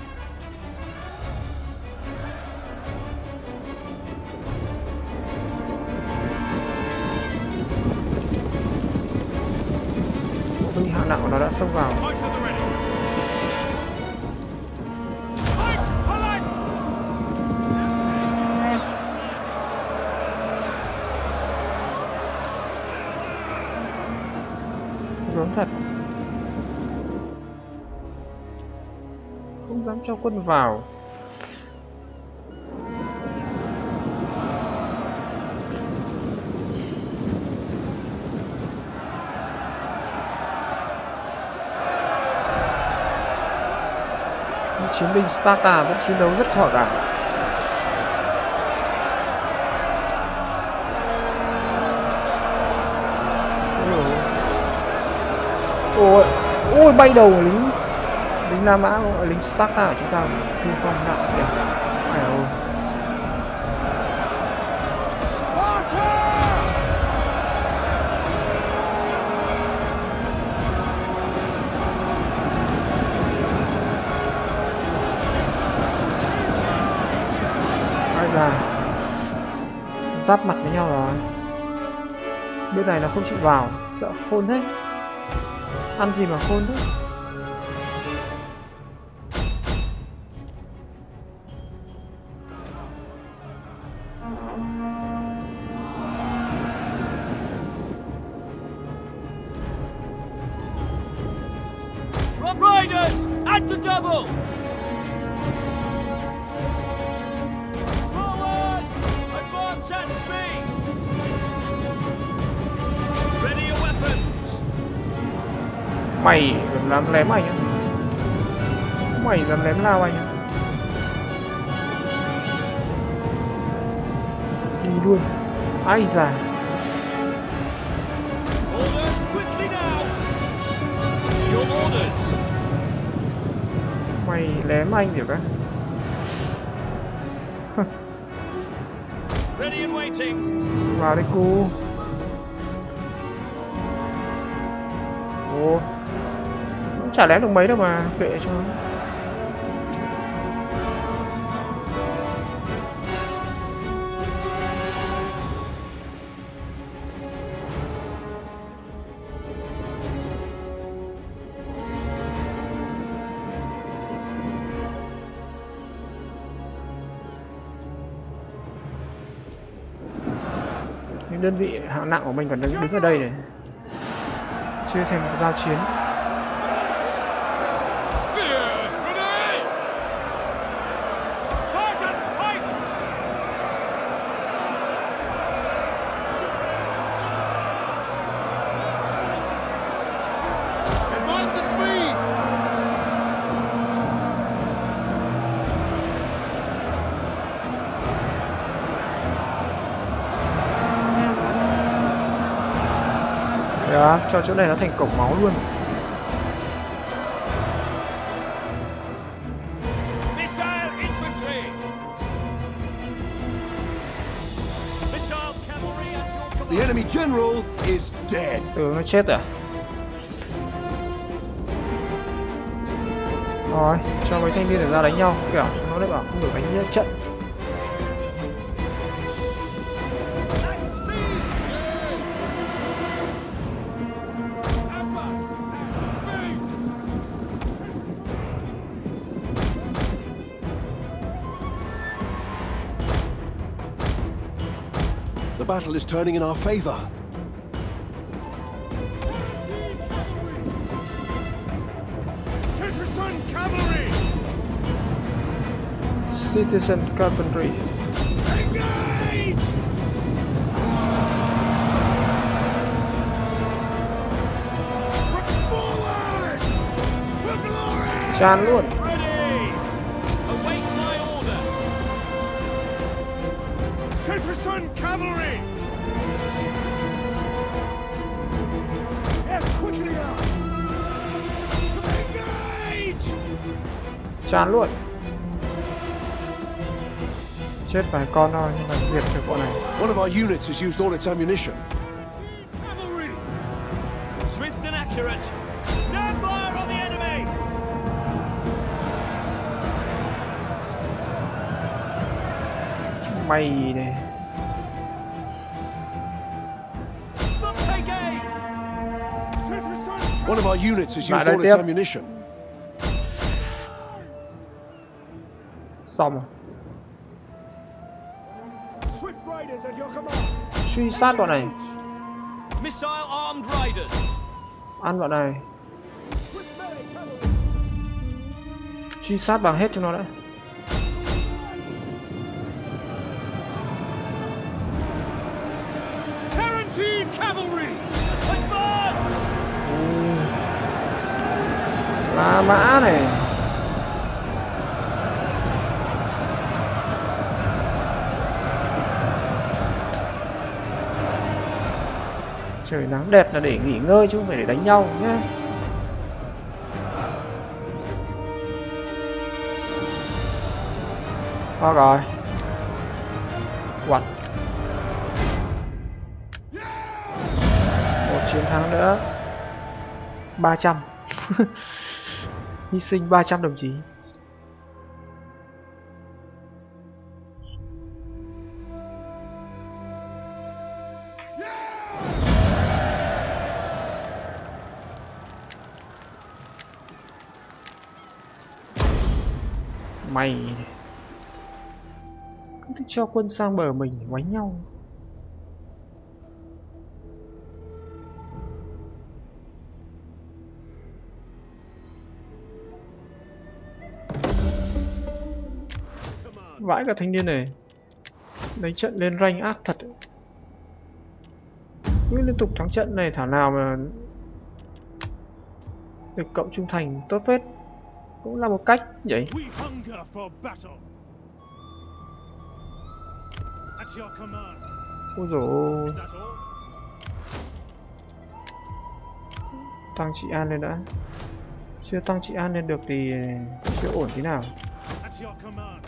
Bộ binh hạng nặng của nó đã xông vào. Gớm thật. Không dám cho quân vào. Chiến binh Sparta vẫn chiến đấu rất thỏa đáng. Ôi, ôi bay đầu lính La Mã, lính Sparta của chúng ta thương vong nặng kìa. Ai ơi. Ai là giáp mặt với nhau rồi. Bên này nó không chịu vào, sợ khôn thế. Ăn gì mà khôn thế. Riders at the double. Forward, advance at speed. Ready your weapons. Mày dám lém anh á. Mày dám lém lao anh á. Đi luôn. Ai già. Orders quickly now. Your orders. Mày lém anh được á. Ready and waiting. Vào đây cu. Ồ, cũng chả lém được mấy đâu mà, kệ cho. Những đơn vị hạng nặng của mình còn đứng ở đây này, chưa thành một giao chiến. Spears ready. Spartan pikes. Advance at speed. Đó, cho chỗ này nó thành cổng máu luôn. Missile infantry. Missile cavalry at your command. The enemy general is dead. Nó chết à? Rồi, cho mấy thanh niên để ra đánh nhau, kiểu nó lại bảo không được đánh trận. The battle is turning in our favor. Citizen cavalry. Citizen Carpentry. Engage. Forward. For glory. Chan luôn. Ready. Await my order. Citizen cavalry. Yes, quickly now. To engage. chán luôn. Chết vài con thôi nhưng mà diệt được bọn này. One of our units has used all its ammunition. Cavalry! Swift and accurate. No fire on the enemy! Mày này. Take aim! One of our units has Lại used đây all its tiếp. ammunition. Xong rồi. Swift riders at your command. Truy sát bọn này. Missile armed riders. Ăn bọn này. Truy sát bằng hết cho nó đã. Tarantine cavalry! Advance! La Mã này. Trời nắng đẹp là để nghỉ ngơi chứ không phải để đánh nhau nhé. Có rồi. Quật. Một chiến thắng nữa. 300. Hy sinh 300 đồng chí. Mày cứ thích cho quân sang bờ mình để quánh nhau. Vãi cả thanh niên này. Đánh trận lên rank ác thật. Cứ liên tục thắng trận này thảo nào mà được cộng trung thành tốt phết. Cũng là một cách vậy. We hunger for battle. At your command. Ôi dồi ôi. Is that all? Tăng trị an lên đã. Chưa tăng trị an lên được thì chưa ổn tí nào. At your command.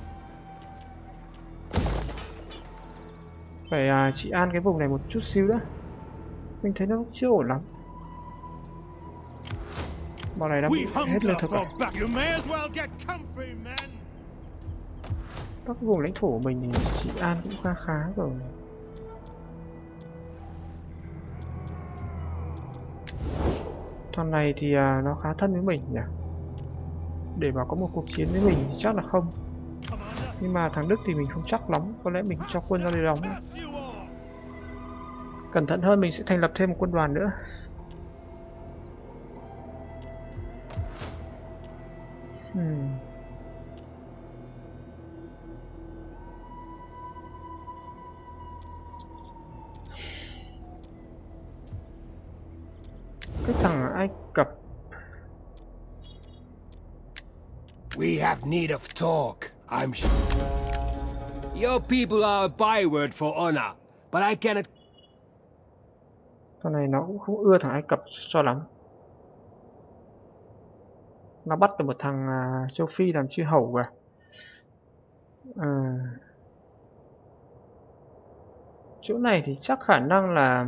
Phải trị an cái vùng này một chút xíu nữa. Mình thấy nó chưa ổn lắm. Bọn này đã bị We hết hunger lương thực rồi. for battle. You may as well get comfy, men. Các vùng lãnh thổ của mình thì trị an cũng khá khá rồi. Thằng này thì nó khá thân với mình nhỉ. Để mà có một cuộc chiến với mình thì chắc là không. Commander, Nhưng mà thằng Đức thì mình không chắc lắm. Có lẽ mình cho quân ra đây đóng. pass you all. Cẩn thận hơn mình sẽ thành lập thêm một quân đoàn nữa. Cái thằng Ai Cập. We have need of talk, I'm sure. Your people are a byword for honor, but I cannot. Thằng này nó cũng không ưa thằng Ai Cập cho lắm. Nó bắt được một thằng châu Phi làm chư hầu à. Chỗ này thì chắc khả năng là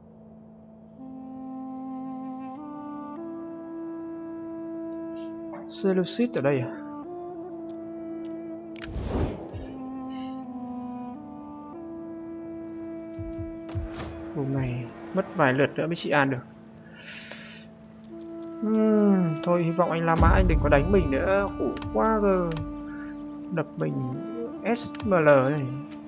Seleucid ở đây à? Vùng này mất vài lượt nữa mới trị an được. Thôi hy vọng anh La Mã anh đừng có đánh mình nữa, khổ quá cơ. Đập mình SML này.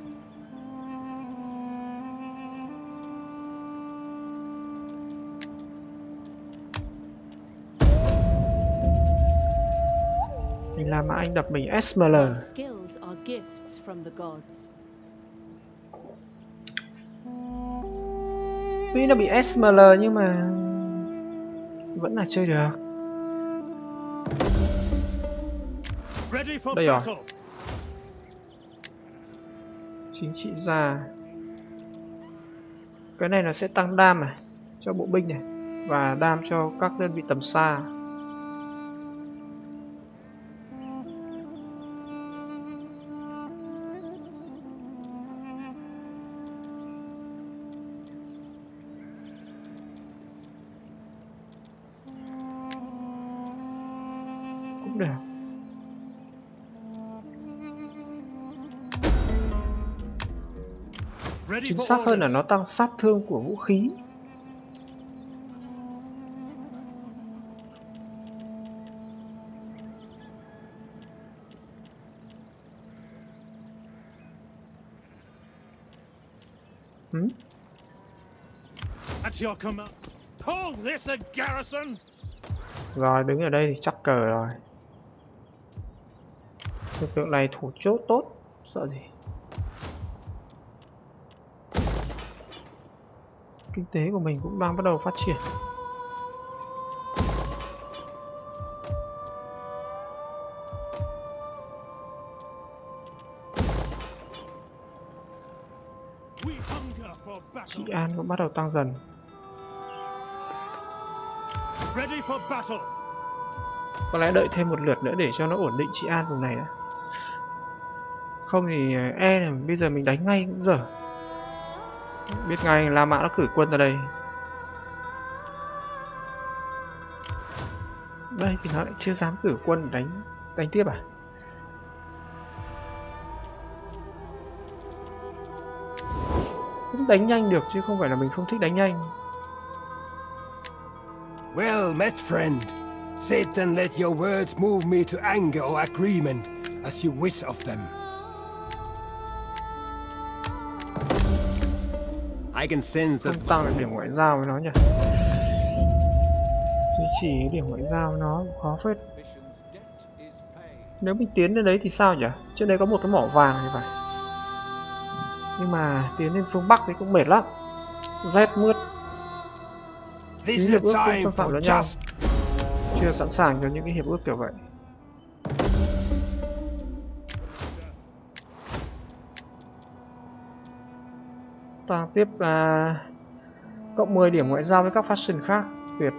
Anh La Mã anh đập mình SML. Skills are gifts from the gods. Tuy nó bị SML nhưng mà vẫn là chơi được. Ready for Đây rồi. battle. Chính trị gia. Cái này nó sẽ tăng đam này cho bộ binh này và đam cho các đơn vị tầm xa. cũng được. Chính xác hơn là nó tăng sát thương của vũ khí. At your command. Hold this a garrison. Rồi đứng ở đây thì chắc cờ rồi. Lực lượng này thủ chốt tốt, sợ gì. Kinh tế của mình cũng đang bắt đầu phát triển. Trị an cũng bắt đầu tăng dần. Có lẽ đợi thêm một lượt nữa để cho nó ổn định trị an vùng này đã. Không thì e này, bây giờ mình đánh ngay cũng dở. Biết ngay La Mã nó cử quân ra đây. Đây thì nó lại chưa dám cử quân đánh tiếp à? Cũng đánh nhanh được chứ không phải là mình không thích đánh nhanh. Well met, friend. Satan let your words move me to anger or agreement, as you wish of them. I can sense that. Không tăng được điểm ngoại giao với nó nhỉ? Duy trì điểm ngoại giao với nó khó phết. Nếu mình tiến lên đấy thì sao nhỉ? Trên đấy có một cái mỏ vàng thì phải. Nhưng mà tiến lên phương Bắc thì cũng mệt lắm. Rét mướt. Hiệp ước không xâm phạm lẫn nhau. Chưa sẵn sàng cho những cái hiệp ước kiểu vậy. Ta tiếp cộng 10 điểm ngoại giao với các faction khác. Tuyệt.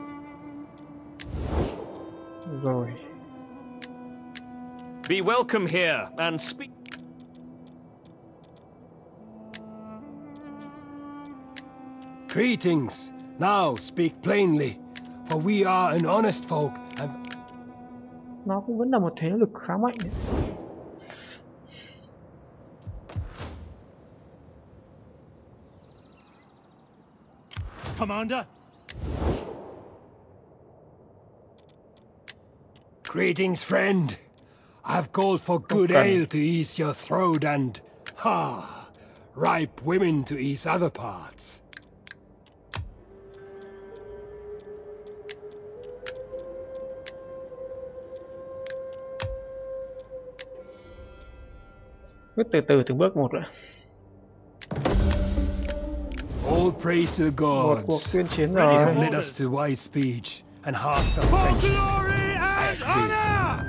Rồi. Be welcome here and speak. Greetings. Now speak plainly, for we are an honest folk and... Nó cũng vẫn là một thế lực khá mạnh đấy. Commander. Greetings, friend. I've called for good ale to ease your throat and... ripe women to ease other parts. Cứ từ từ từng bước một nữa. All praise to the Một cuộc gods. tuyên chiến They have rồi. led us to wise speech and heartfelt friendship. Glory and honor.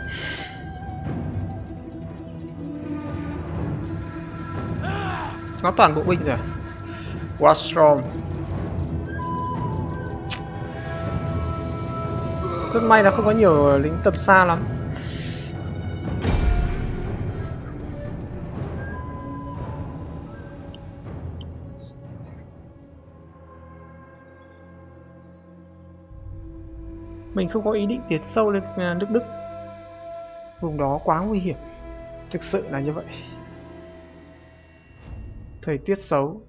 Nó toàn bộ binh rồi. Wastrom. Rất may là không có nhiều lính tầm xa lắm. Mình không có ý định tiến sâu lên nước Đức. Vùng đó quá nguy hiểm. Thực sự là như vậy. Thời tiết xấu.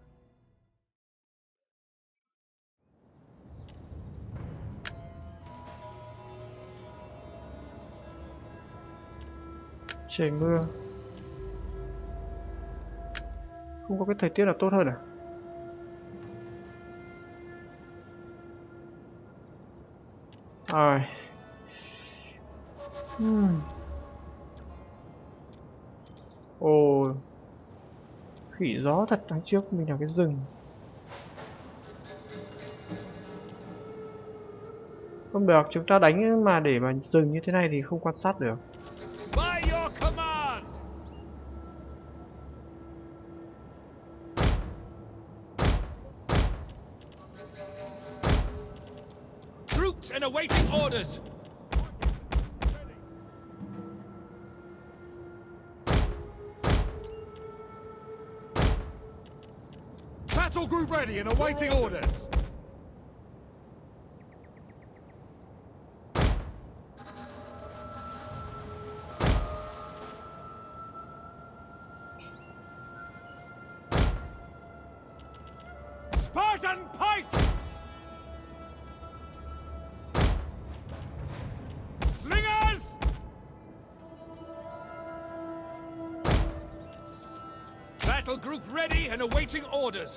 Trời mưa. Không có cái thời tiết nào tốt hơn à? Rồi. Ồ. Khỉ gió thật, đằng trước mình là cái rừng. Không được, chúng ta đánh mà để mà rừng như thế này thì không quan sát được. By your command. Troops and awaiting orders. Battle group ready and awaiting orders. Spartan pikes! Slingers! Battle group ready and awaiting orders.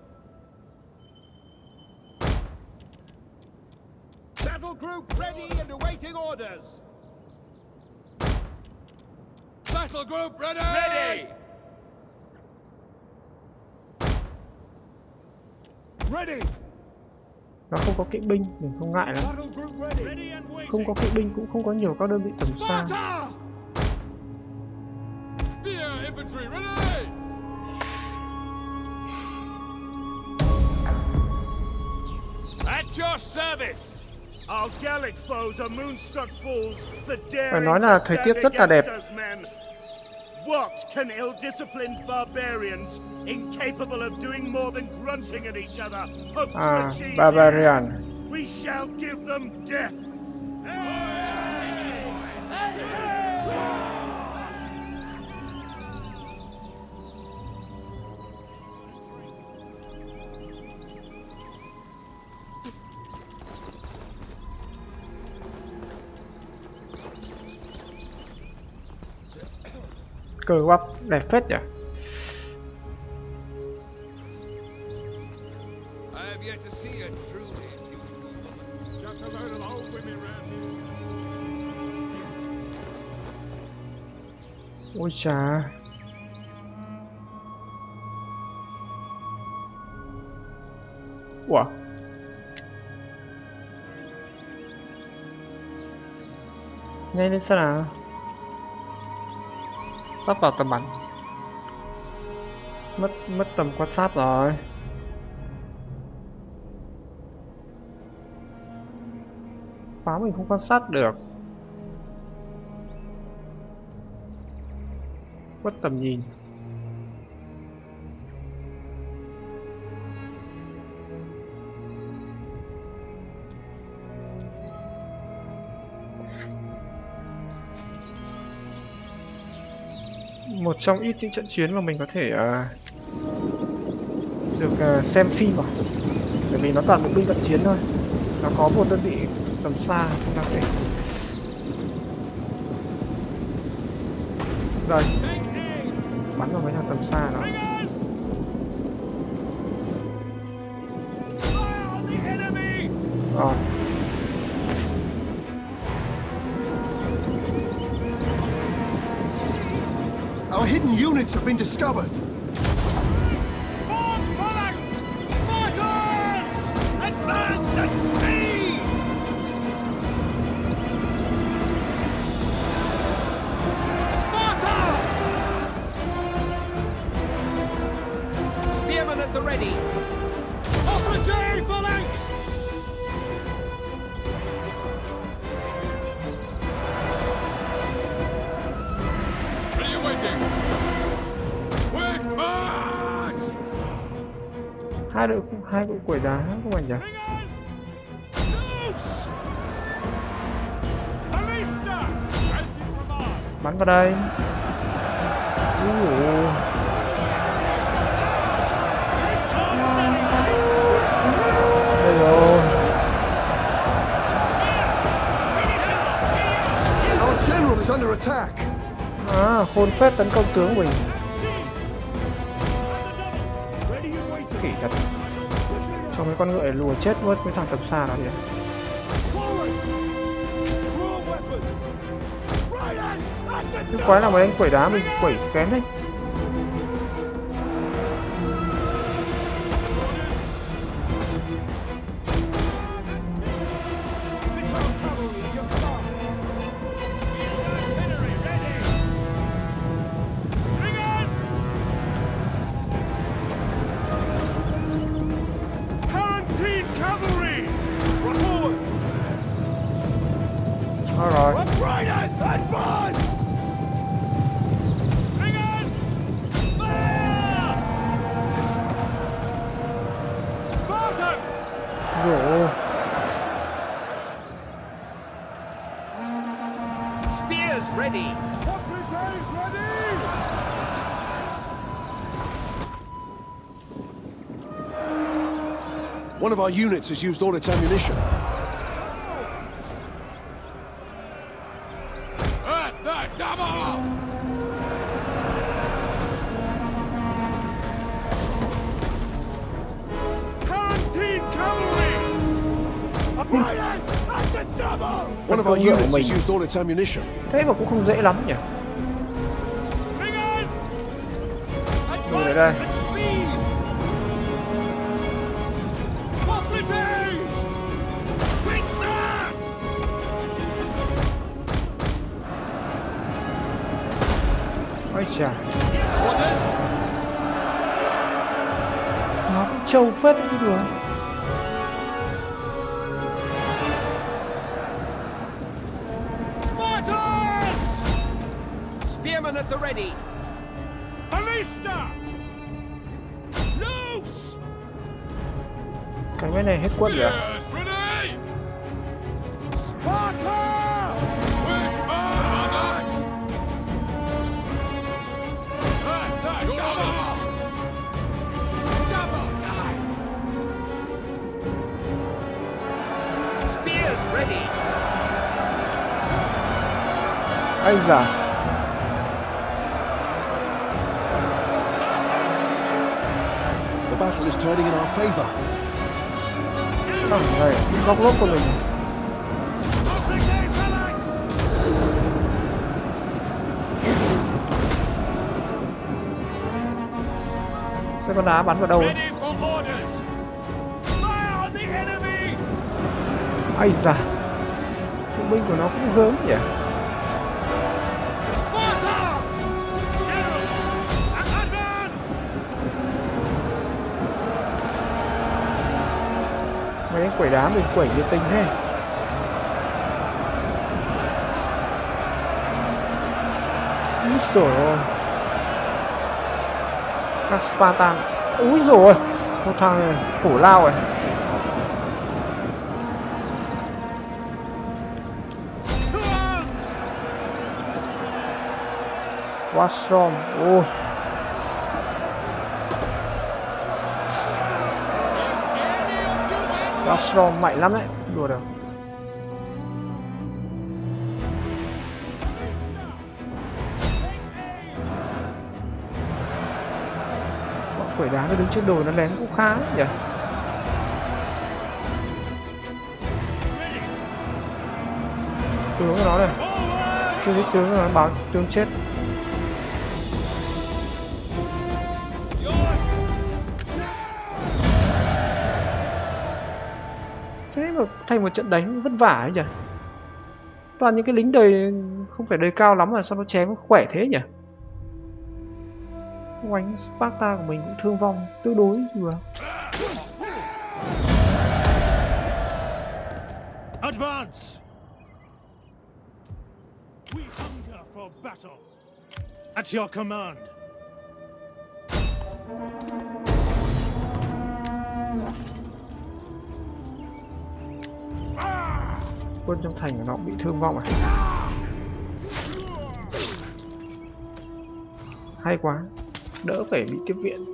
Battle group ready and awaiting orders. Battle group ready! Ready! Ready! Nó không có kỵ binh, mình không ngại lắm. Battle group ready! Ready and waiting. Không có kỵ binh cũng không có nhiều các đơn vị tầm xa. Sparta! Spear infantry ready! At your service! Our Gallic foes are moonstruck fools for daring Phải nói là thời tiết rất là đẹp. What can ill-disciplined barbarians, incapable of doing more than grunting at each other, hope to achieve? Barbarian. We shall give them death. Cờ quắc đẹp phết nhỉ. I have yet to see a truly beautiful woman. Just a load of old women round here. Ôi chà. Ủa? Nhanh lên sao nào? Sắp vào tầm bắn. Mất tầm quan sát rồi. Pháo mình không quan sát được. Mất tầm nhìn. Một trong ít những trận chiến mà mình có thể được xem phim à. Bởi vì nó toàn bộ binh vận chiến thôi. Nó có một đơn vị tầm xa chúng ta có thể. Rồi. Bắn vào mấy thằng tầm xa đó. Rồi. Our hidden units have been discovered. Form phalanx! Spartans! Advance at speed! Sparta! Spearmen at the ready. Operative phalanx! Hai đội quẩy đá không anh nhỉ? Bắn vào đây. Đây rồi. Our general is under attack. Khôn phết tấn công tướng mình. Khỉ thật. Cho mấy con ngựa lùa chết mất mấy thằng tầm xa đó kìa. Cái quái nào mà anh quẩy đá mình quẩy kém đấy. One of our units has used all its ammunition. One of our units has used all its ammunition. Thế mà cũng không dễ lắm nhỉ. Người đây. Ôi chà. Nó cũng trâu phết chứ đùa. Spearmen at the ready. Ballista! Loose! Cái bên này hết quân rồi. Sparta! Spears ready. Ây da. The battle is turning in our favor. Thằng này góc lốp của mình. Xe con đá bắn vào đâu? Ây da. Bộ binh của nó cũng gớm nhỉ. Mấy quẩy đá mình quẩy nhiệt tình thế. Úi dồi ôi. Các Spartan. Úi dồi ôi. Một thằng này hổ lao rồi. Washrom. Ôi. Washrom mạnh lắm đấy. Đùa được. Bọn quẩy đá nó đứng trước đồi nó lén cũng khá nhỉ. Tướng của nó này. Chưa biết tướng của nó báo tướng chết. Thế mà thành một trận đánh vất vả ấy nhỉ. Toàn những cái lính đời không phải đời cao lắm mà sao nó chém khỏe thế nhỉ. Oánh Sparta của mình cũng thương vong tương đối vừa. Advance! We hunger for battle. At your command. Quân trong thành của nó bị thương vong à? Hay quá, đỡ phải bị tiếp viện.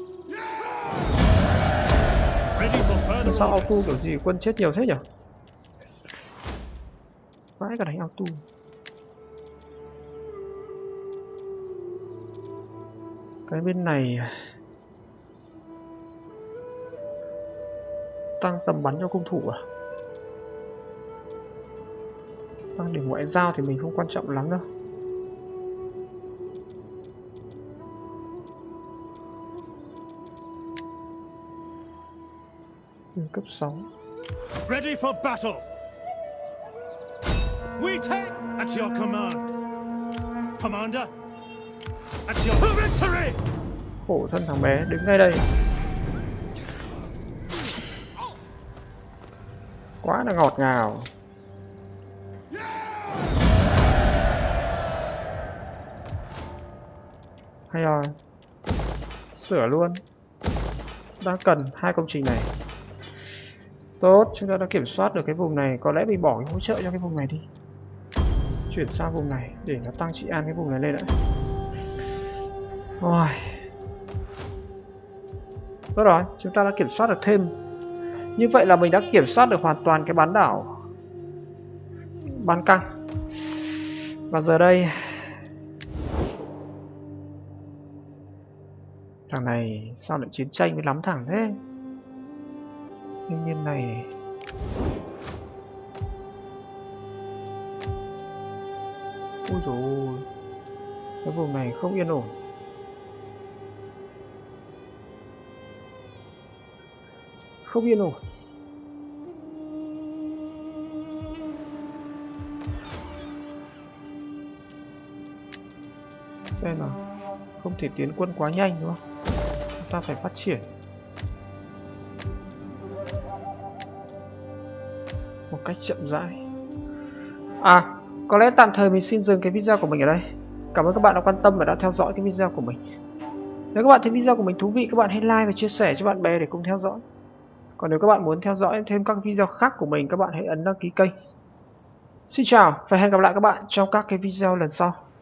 Sao auto kiểu gì quân chết nhiều thế nhỉ? Vãi cả đánh auto. Cái bên này tăng tầm bắn cho cung thủ à? Tăng điểm ngoại giao thì mình không quan trọng lắm đâu. Cấp 6. Ready for battle. We take at your command. Commander. At your victory. Khổ thân thằng bé đứng ngay đây. Quá là ngọt ngào. Hay rồi. Sửa luôn. Đang cần hai công trình này. Tốt, chúng ta đã kiểm soát được cái vùng này. Có lẽ mình bỏ cái hỗ trợ cho cái vùng này đi. Chuyển sang vùng này để nó tăng trị an cái vùng này lên đã. Rồi. Tốt rồi, chúng ta đã kiểm soát được thêm Như vậy là mình đã kiểm soát được hoàn toàn cái bán đảo Ban Căng. Và giờ đây thằng này sao lại chiến tranh với lắm thằng thế? Thanh niên này ôi dồi ôi, cái vùng này không yên ổn. Không yên ổn. Xem nào, không thể tiến quân quá nhanh đúng không? Chúng ta phải phát triển một cách chậm rãi. À, có lẽ tạm thời mình xin dừng cái video của mình ở đây. Cảm ơn các bạn đã quan tâm và đã theo dõi cái video của mình. Nếu các bạn thấy video của mình thú vị, các bạn hãy like và chia sẻ cho bạn bè để cùng theo dõi. Còn nếu các bạn muốn theo dõi thêm các video khác của mình, các bạn hãy ấn đăng ký kênh. Xin chào và hẹn gặp lại các bạn trong các cái video lần sau.